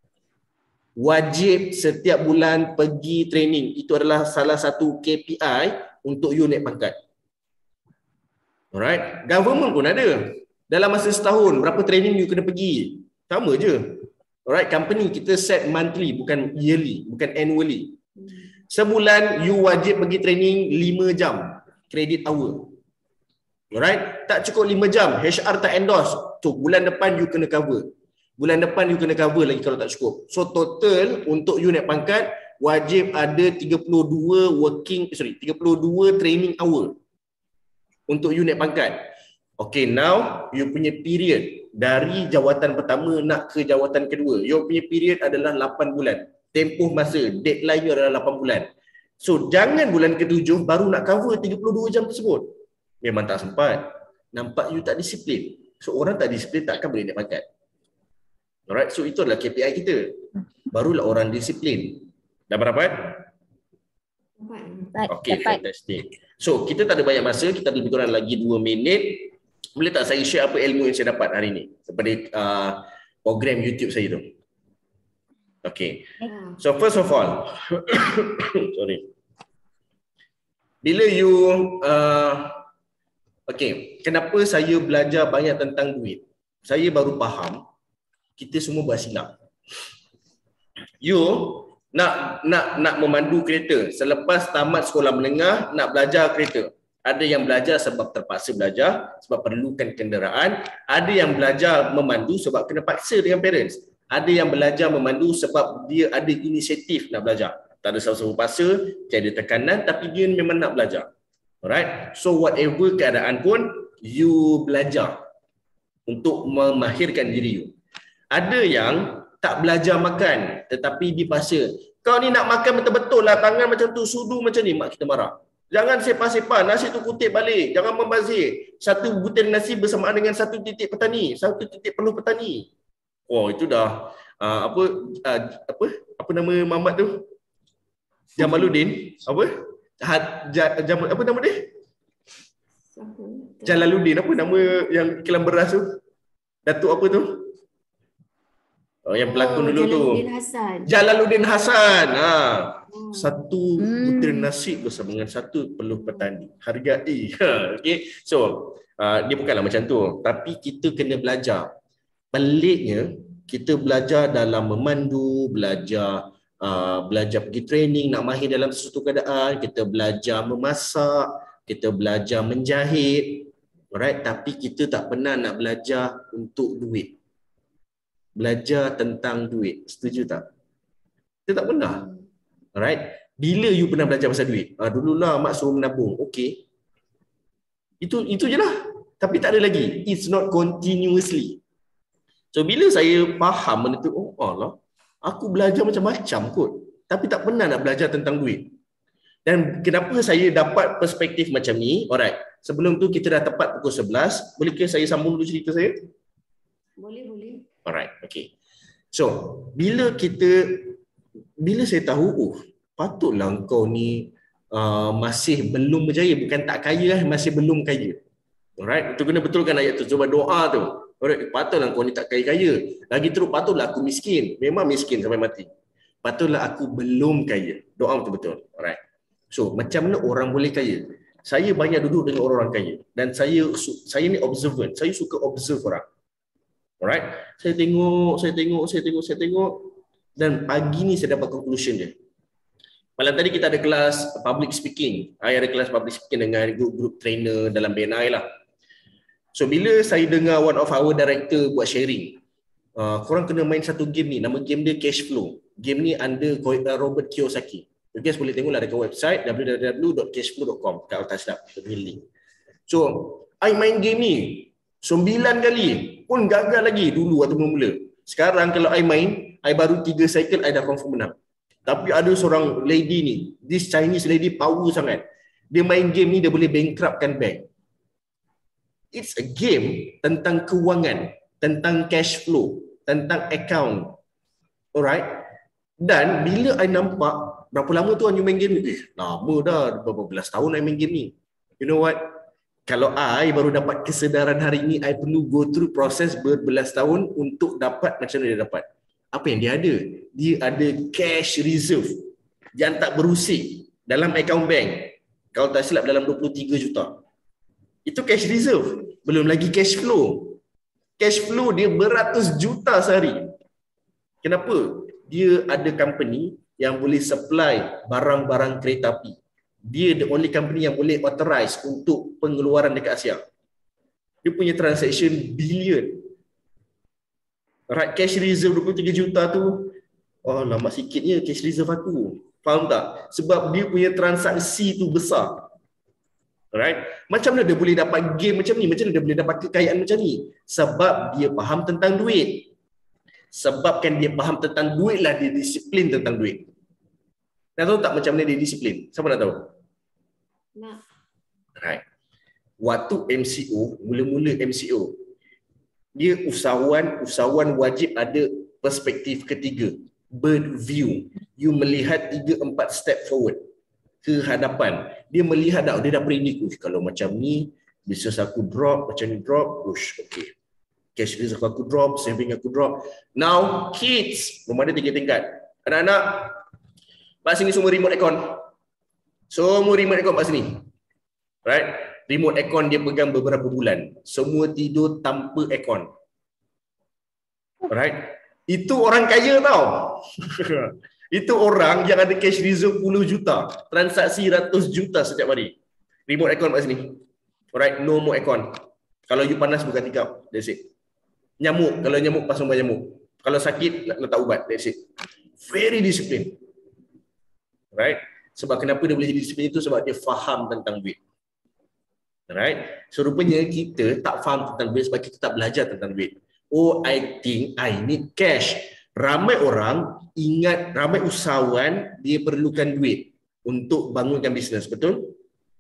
Wajib setiap bulan pergi training. Itu adalah salah satu KPI untuk you naik pangkat. Alright. Government pun ada. Dalam masa setahun, berapa training you kena pergi. Sama je. Alright. Company kita set monthly, bukan yearly, bukan annually. Sebulan you wajib pergi training 5 jam. Credit hour. Alright. Tak cukup 5 jam. HR tak endorse. So, bulan depan you kena cover. Bulan depan you kena cover lagi kalau tak cukup. So total untuk you naik pangkat wajib ada 32 training hour untuk you naik pangkat. Okay, now you punya period dari jawatan pertama nak ke jawatan kedua. You punya period adalah 8 bulan. Tempoh masa, deadline you adalah 8 bulan. So jangan bulan ke-7 baru nak cover 32 jam tersebut. Memang tak sempat. Nampak you tak disiplin. So orang tak disiplin tak akan boleh naik pangkat. Alright, so itu adalah KPI kita. Barulah orang disiplin. Dah berdapat? Okay, fantastic. So, kita tak ada banyak masa. Kita ada lebih kurang lagi 2 minit. Boleh tak saya share apa ilmu yang saya dapat hari ini? Seperti program YouTube saya tu. Okay. So, first of all. Sorry. Bila you... okay, kenapa saya belajar banyak tentang duit? Saya baru faham kita semua buat silap. You nak memandu kereta selepas tamat sekolah menengah nak belajar kereta. Ada yang belajar sebab terpaksa belajar, sebab perlukan kenderaan. Ada yang belajar memandu sebab kena paksa dengan parents. Ada yang belajar memandu sebab dia ada inisiatif nak belajar. Tak ada siapa-siapa paksa, tiada tekanan, tapi dia memang nak belajar. Alright? So whatever keadaan pun, you belajar untuk memahirkan diri you. Ada yang tak belajar makan tetapi dipaksa. Kau ni nak makan betul-betul lah, tangan macam tu, sudu macam ni, mak kita marah. Jangan sepah-sepah, nasi tu kutip balik, jangan membazir. Satu butir nasi bersamaan dengan satu titik petani, satu titik peluh petani. Oh, itu dah apa nama Mamat tu? Jamaluddin, apa? Apa nama dia? Jalaluddin, apa nama yang iklan beras tu? Datuk apa tu? Oh, yang pelakon dulu tu. Jalaluddin Hasan. Satu butir nasi bersama dengan satu peluh petani. Hargai. Okey. So, dia bukanlah macam tu. Tapi kita kena belajar. Peliknya, kita belajar dalam memandu, belajar pergi training, nak mahir dalam sesuatu keadaan, kita belajar memasak, kita belajar menjahit. Alright, tapi kita tak pernah nak belajar untuk duit. Belajar tentang duit. Setuju tak? Kita tak pernah. Alright. Bila you pernah belajar pasal duit? Dululah mak suruh menabung. Okey. Itu je lah. Tapi tak ada lagi. It's not continuously. So bila saya faham benda tu, oh Allah, aku belajar macam-macam kot. Tapi tak pernah nak belajar tentang duit. Dan kenapa saya dapat perspektif macam ni? Alright. Sebelum tu kita dah tepat pukul 11. Bolehkah saya sambung dulu cerita saya? Boleh. Alright, okay. So, bila saya tahu, patutlah kau ni masih belum berjaya, bukan tak kaya, masih belum kaya. Alright, itu kena betulkan ayat tu. Cuba doa tu. Alright, patutlah kau ni tak kaya-kaya. Lagi teruk, patutlah aku miskin. Memang miskin sampai mati. Patutlah aku belum kaya. Doa betul-betul. Alright. So, macam mana orang boleh kaya? Saya banyak duduk dengan orang-orang kaya. Dan saya ni observant. Saya suka observe orang. Alright, saya tengok dan pagi ni saya dapat conclusion dia. Malam tadi kita ada kelas public speaking. Saya ada kelas public speaking dengan group trainer dalam BNI lah. So bila saya dengar one of our director buat sharing, korang kena main satu game ni, nama game dia Cash Flow. Game ni under Robert Kiyosaki. You guys boleh tengoklah dekat website www.cashflow.com kat atas dah link. So, I main game ni 9 kali pun gagal lagi dulu waktu mula. Sekarang kalau I main, I baru 3 cycle, I dah confirm menang. Tapi ada seorang lady ni, this Chinese lady power sangat. Dia main game ni, dia boleh bankruptkan bank. It's a game tentang kewangan, tentang cash flow, tentang account. Alright? Dan bila I nampak, berapa lama tu you main game ni? Lama dah, berapa belas tahun I main game ni. You know what? Kalau I baru dapat kesedaran hari ini, I perlu go through proses berbelas tahun untuk dapat macam mana dia dapat. Apa yang dia ada? Dia ada cash reserve yang tak berusik dalam account bank. Kalau tak silap dalam 23 juta. Itu cash reserve. Belum lagi cash flow. Cash flow dia beratus juta sehari. Kenapa? Dia ada company yang boleh supply barang-barang kereta api. Dia the only company yang boleh authorize untuk pengeluaran dekat Asia. Dia punya transaction billion. Right, cash reserve 23 juta tu, oh lama sikitnya cash reserve aku. Faham tak? Sebab dia punya transaksi tu besar. Right? Macam mana dia boleh dapat game macam ni? Macam mana dia boleh dapat kekayaan macam ni? Sebab dia faham tentang duit. Sebabkan dia faham tentang duit lah dia disiplin tentang duit. Nak tahu tak macam mana dia disiplin? Siapa nak tahu? Nak. Right. Waktu MCO, mula-mula MCO, dia usahawan wajib ada perspektif ketiga. Bird view. You melihat 3-4 step forward ke hadapan. Dia melihat dah, dia dah predict, kalau macam ni, bisnes aku drop, macam ni drop, okay. Cash reserve aku drop, saving aku drop. Now, kids, rumah dia 3 tingkat. Anak-anak, kat sini semua remote aircon. Semua remote aircon kat sini. Right? Remote aircon dia pegang beberapa bulan. Semua tidur tanpa aircon. Right? Itu orang kaya tau. Itu orang yang ada cash reserve 10 juta. Transaksi ratus juta setiap hari. Remote aircon kat sini. Alright, no more aircon. Kalau you panas buka tikap, that's it. Nyamuk, kalau nyamuk pasang ubat nyamuk. Kalau sakit letak ubat, that's it. Very disciplined. Right? Sebab kenapa dia boleh jadi disiplin itu? Sebab dia faham tentang duit. Right? So rupanya kita tak faham tentang duit sebab kita tak belajar tentang duit. Oh, I think I need cash. Ramai orang ingat, ramai usahawan dia perlukan duit untuk bangunkan bisnes, betul?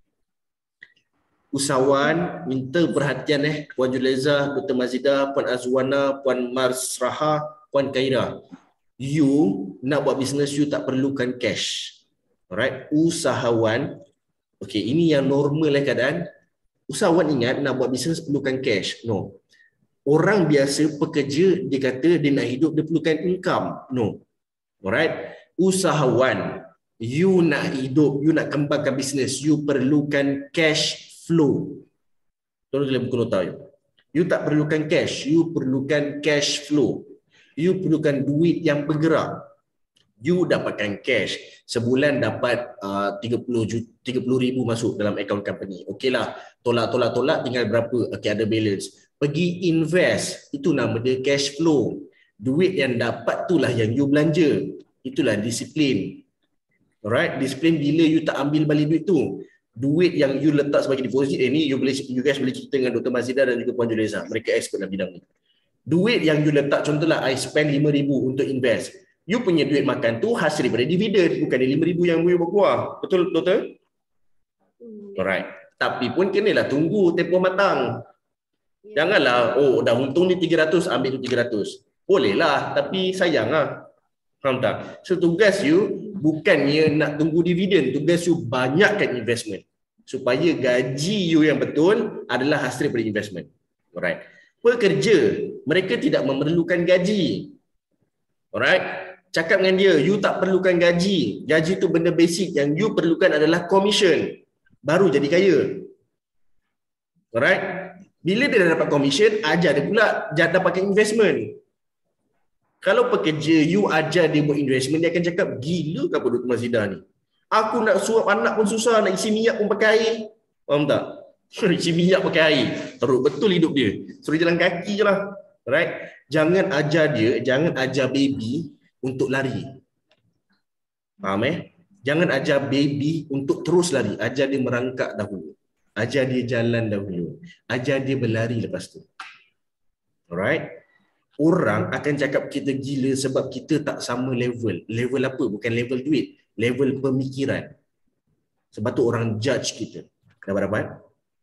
Usahawan minta perhatian Puan Julaiza, Dr. Mazidah, Puan Azwana, Puan Marsraha, Puan Khaira. You nak buat bisnes, you tak perlukan cash. Alright, usahawan, okay, ini yang normal keadaan. Usahawan ingat nak buat bisnes perlukan cash. No. Orang biasa pekerja, dia kata dia nak hidup, dia perlukan income. No. Alright, usahawan, you nak hidup, you nak kembangkan bisnes, you perlukan cash flow. Tolong dalam buku nota you. You tak perlukan cash, you perlukan cash flow. You perlukan duit yang bergerak. You dapatkan cash. Sebulan dapat 30 ribu masuk dalam account company. Okey lah, tolak tinggal berapa? Okey, ada balance. Pergi invest, itu nama dia cash flow. Duit yang dapat itulah yang you belanja. Itulah disiplin. Alright, disiplin bila you tak ambil balik duit tu. Duit yang you letak sebagai deposit ni you guys boleh cerita dengan Dr. Mazidah dan juga Puan Julaiza. Mereka expert dalam bidang ni. Duit yang you letak, contohlah I spend 5,000 untuk invest. You punya duit makan tu hasil daripada dividen, bukan 5,000 yang you berkuah. Betul, Doktor? Alright. Tapi pun kenalah tunggu tempoh matang. Janganlah, oh dah untung ni 300, ambil tu 300. Bolehlah, tapi sayang lah. Faham tak? So tugas you bukannya nak tunggu dividen, tugas you banyakkan investment. Supaya gaji you yang betul adalah hasil daripada investment. Alright. Pekerja, mereka tidak memerlukan gaji. Alright. Cakap dengan dia, you tak perlukan gaji. Gaji tu benda basic, yang you perlukan adalah commission. Baru jadi kaya. Alright. Bila dia dah dapat commission, ajar dia pula dapatkan investment. Kalau pekerja, you ajar dia buat investment, dia akan cakap, gila ke apa Dr. Mazidah ni? Aku nak suap anak pun susah, nak isi minyak pun pakai air. Faham tak? Isi minyak pakai air. Teruk betul hidup dia. Suruh jalan kaki je lah. Right? Jangan ajar dia, jangan ajar baby untuk lari. Faham Jangan ajar baby untuk terus lari. Ajar dia merangkak dahulu. Ajar dia jalan dahulu. Ajar dia berlari lepas tu. Alright? Orang akan cakap kita gila sebab kita tak sama level. Level apa? Bukan level duit. Level pemikiran. Sebab tu orang judge kita. Dapat?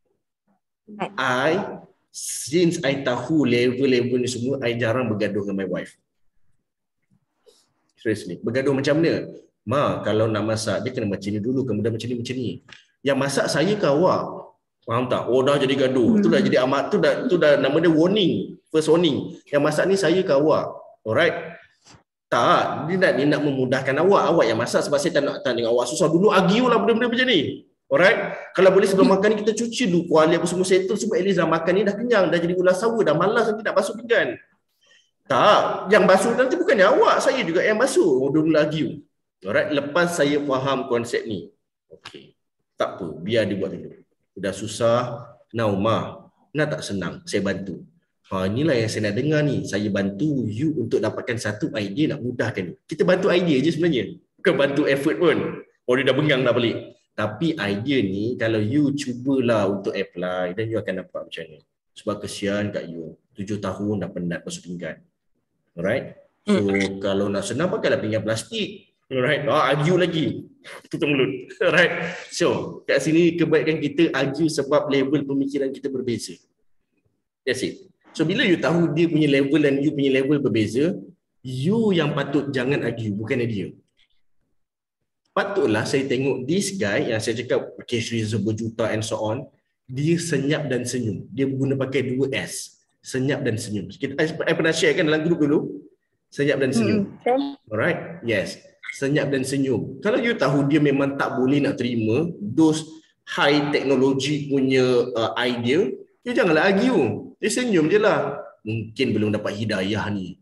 Since I tahu level-level ni semua, I jarang bergaduh dengan my wife. Seriously. Bergaduh macam mana? Ma, kalau nak masak, dia kena macam ni dulu, kemudian macam ni. Yang masak saya ke awak? Faham tak? Oh, dah jadi gaduh. Tu dah jadi amat, tu dah nama dia warning. First warning. Yang masak ni saya ke awak? Alright? Tak, dia nak memudahkan awak. Awak yang masak sebab saya tak nak tanya awak susah. Dulu argue lah benda-benda macam ni. Alright? Kalau boleh sebelum makan ni kita cuci dulu kuali apa semua settle semua, at least dah makan ni dah kenyang, dah jadi ulas sawa, dah malas nanti nak basuh pinggan. Tak, yang basuh nanti bukannya awak, saya juga yang basuh. Dulu argue. Alright? Lepas saya faham konsep ni. Okey. Tak apa, biar dia buat dulu. Dah susah, now nak tak senang, saya bantu. Inilah yang saya nak dengar ni. Saya bantu you untuk dapatkan satu idea nak mudahkan ni. Kita bantu idea je sebenarnya. Bukan bantu effort pun. Oh, dia dah bengang dah balik. Tapi idea ni, kalau you cubalah untuk apply, dan you akan dapat macam ni. Sebab kesian kat you. 7 tahun dah penat basuh pinggan. Alright? So, kalau nak senang, pakailah pinggan plastik. Alright? Argue lagi. Tutup mulut. Alright? So, kat sini kebaikan kita argue sebab level pemikiran kita berbeza. That's it. So bila you tahu dia punya level dan you punya level berbeza, you yang patut jangan argue, bukan dia. Patutlah saya tengok this guy yang saya cakap cash reserve berjuta and so on, dia senyap dan senyum. Dia guna pakai 2 S. Senyap dan senyum. I pernah share kan dalam grup dulu. Senyap dan senyum. Alright? Yes. Senyap dan senyum. Kalau you tahu dia memang tak boleh nak terima those high technology punya idea, you janganlah argue. Dia senyum je lah. Mungkin belum dapat hidayah ni.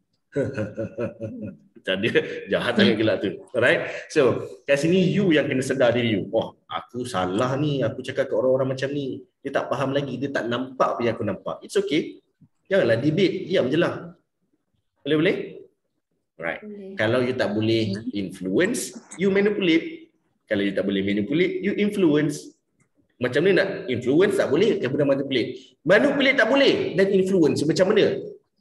Dia jahat sangat gelak tu. Alright? So, kat sini you yang kena sedar diri you. Oh, aku salah ni. Aku cakap ke orang-orang macam ni. Dia tak faham lagi. Dia tak nampak apa yang aku nampak. It's okay. Janganlah debate. Diam je lah. Boleh? Right. Kalau you tak boleh influence, you manipulate. Kalau you tak boleh manipulate, you influence. Macam mana nak influence tak boleh, kemudian manipulate. Manipulate tak boleh dan influence macam mana?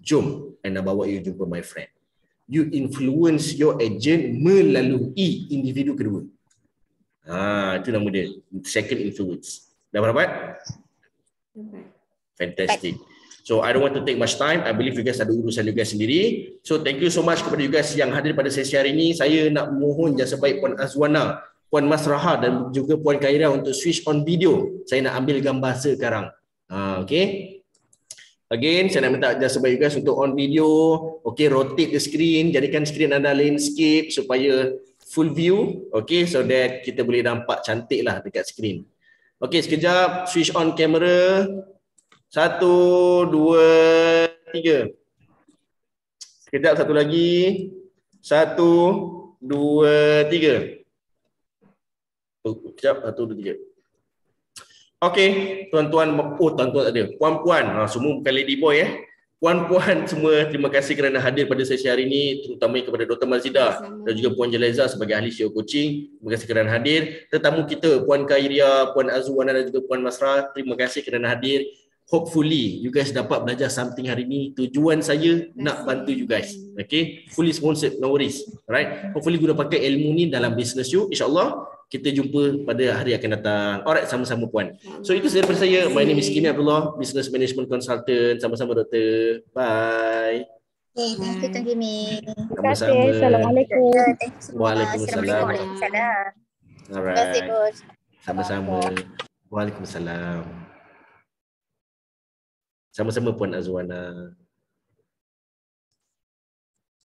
jom Ana bawa you jumpa my friend. You influence your agent melalui individu kedua. Itu nama dia, second influence. Dah dapat? Fantastic. So I don't want to take much time. I believe you guys ada urusan you guys sendiri. So thank you so much kepada you guys yang hadir pada sesi hari ini. Saya nak mohon jasa baik Puan Azwana, Puan Masraha dan juga Puan Khairiyah untuk switch on video. Saya nak ambil gambar sekarang. Okay. Again, saya nak minta jasa baik you guys untuk on video. Okay, rotate the screen. Jadikan screen anda landscape supaya full view. Okay, so that kita boleh nampak cantik lah dekat screen. Okay, sekejap. Switch on camera. 1, 2, 3. Sekejap, satu lagi. 1, 2, 3. Sekejap, 1, 2, 3. Okey, tuan-tuan, tuan-tuan tak ada. Puan-puan, semua bukan lady boy Puan-puan semua, terima kasih kerana hadir pada sesi hari ini, terutama kepada Dr. Malzidah dan juga Puan Jelaiza sebagai ahli SEO coaching. Terima kasih kerana hadir. Tetamu kita, Puan Khairiyah, Puan Azwana dan juga Puan Masrah, terima kasih kerana hadir. Hopefully you guys dapat belajar something hari ini. Tujuan saya nak bantu you guys. Okay, fully sponsored, no worries. Alright, hopefully guna pakai ilmu ni dalam business you. InsyaAllah kita jumpa pada hari akan datang. Alright, sama-sama Puan. So itu saja daripada saya. My name is Kimi Abdullah, Business Management Consultant. Sama-sama doktor. Bye. Okay, thank you Tuan Kimi. Sama-sama. Assalamualaikum. Waalaikumsalam. Terima kasih Coach. Sama-sama. Waalaikumsalam. Sama-sama Puan Azwana.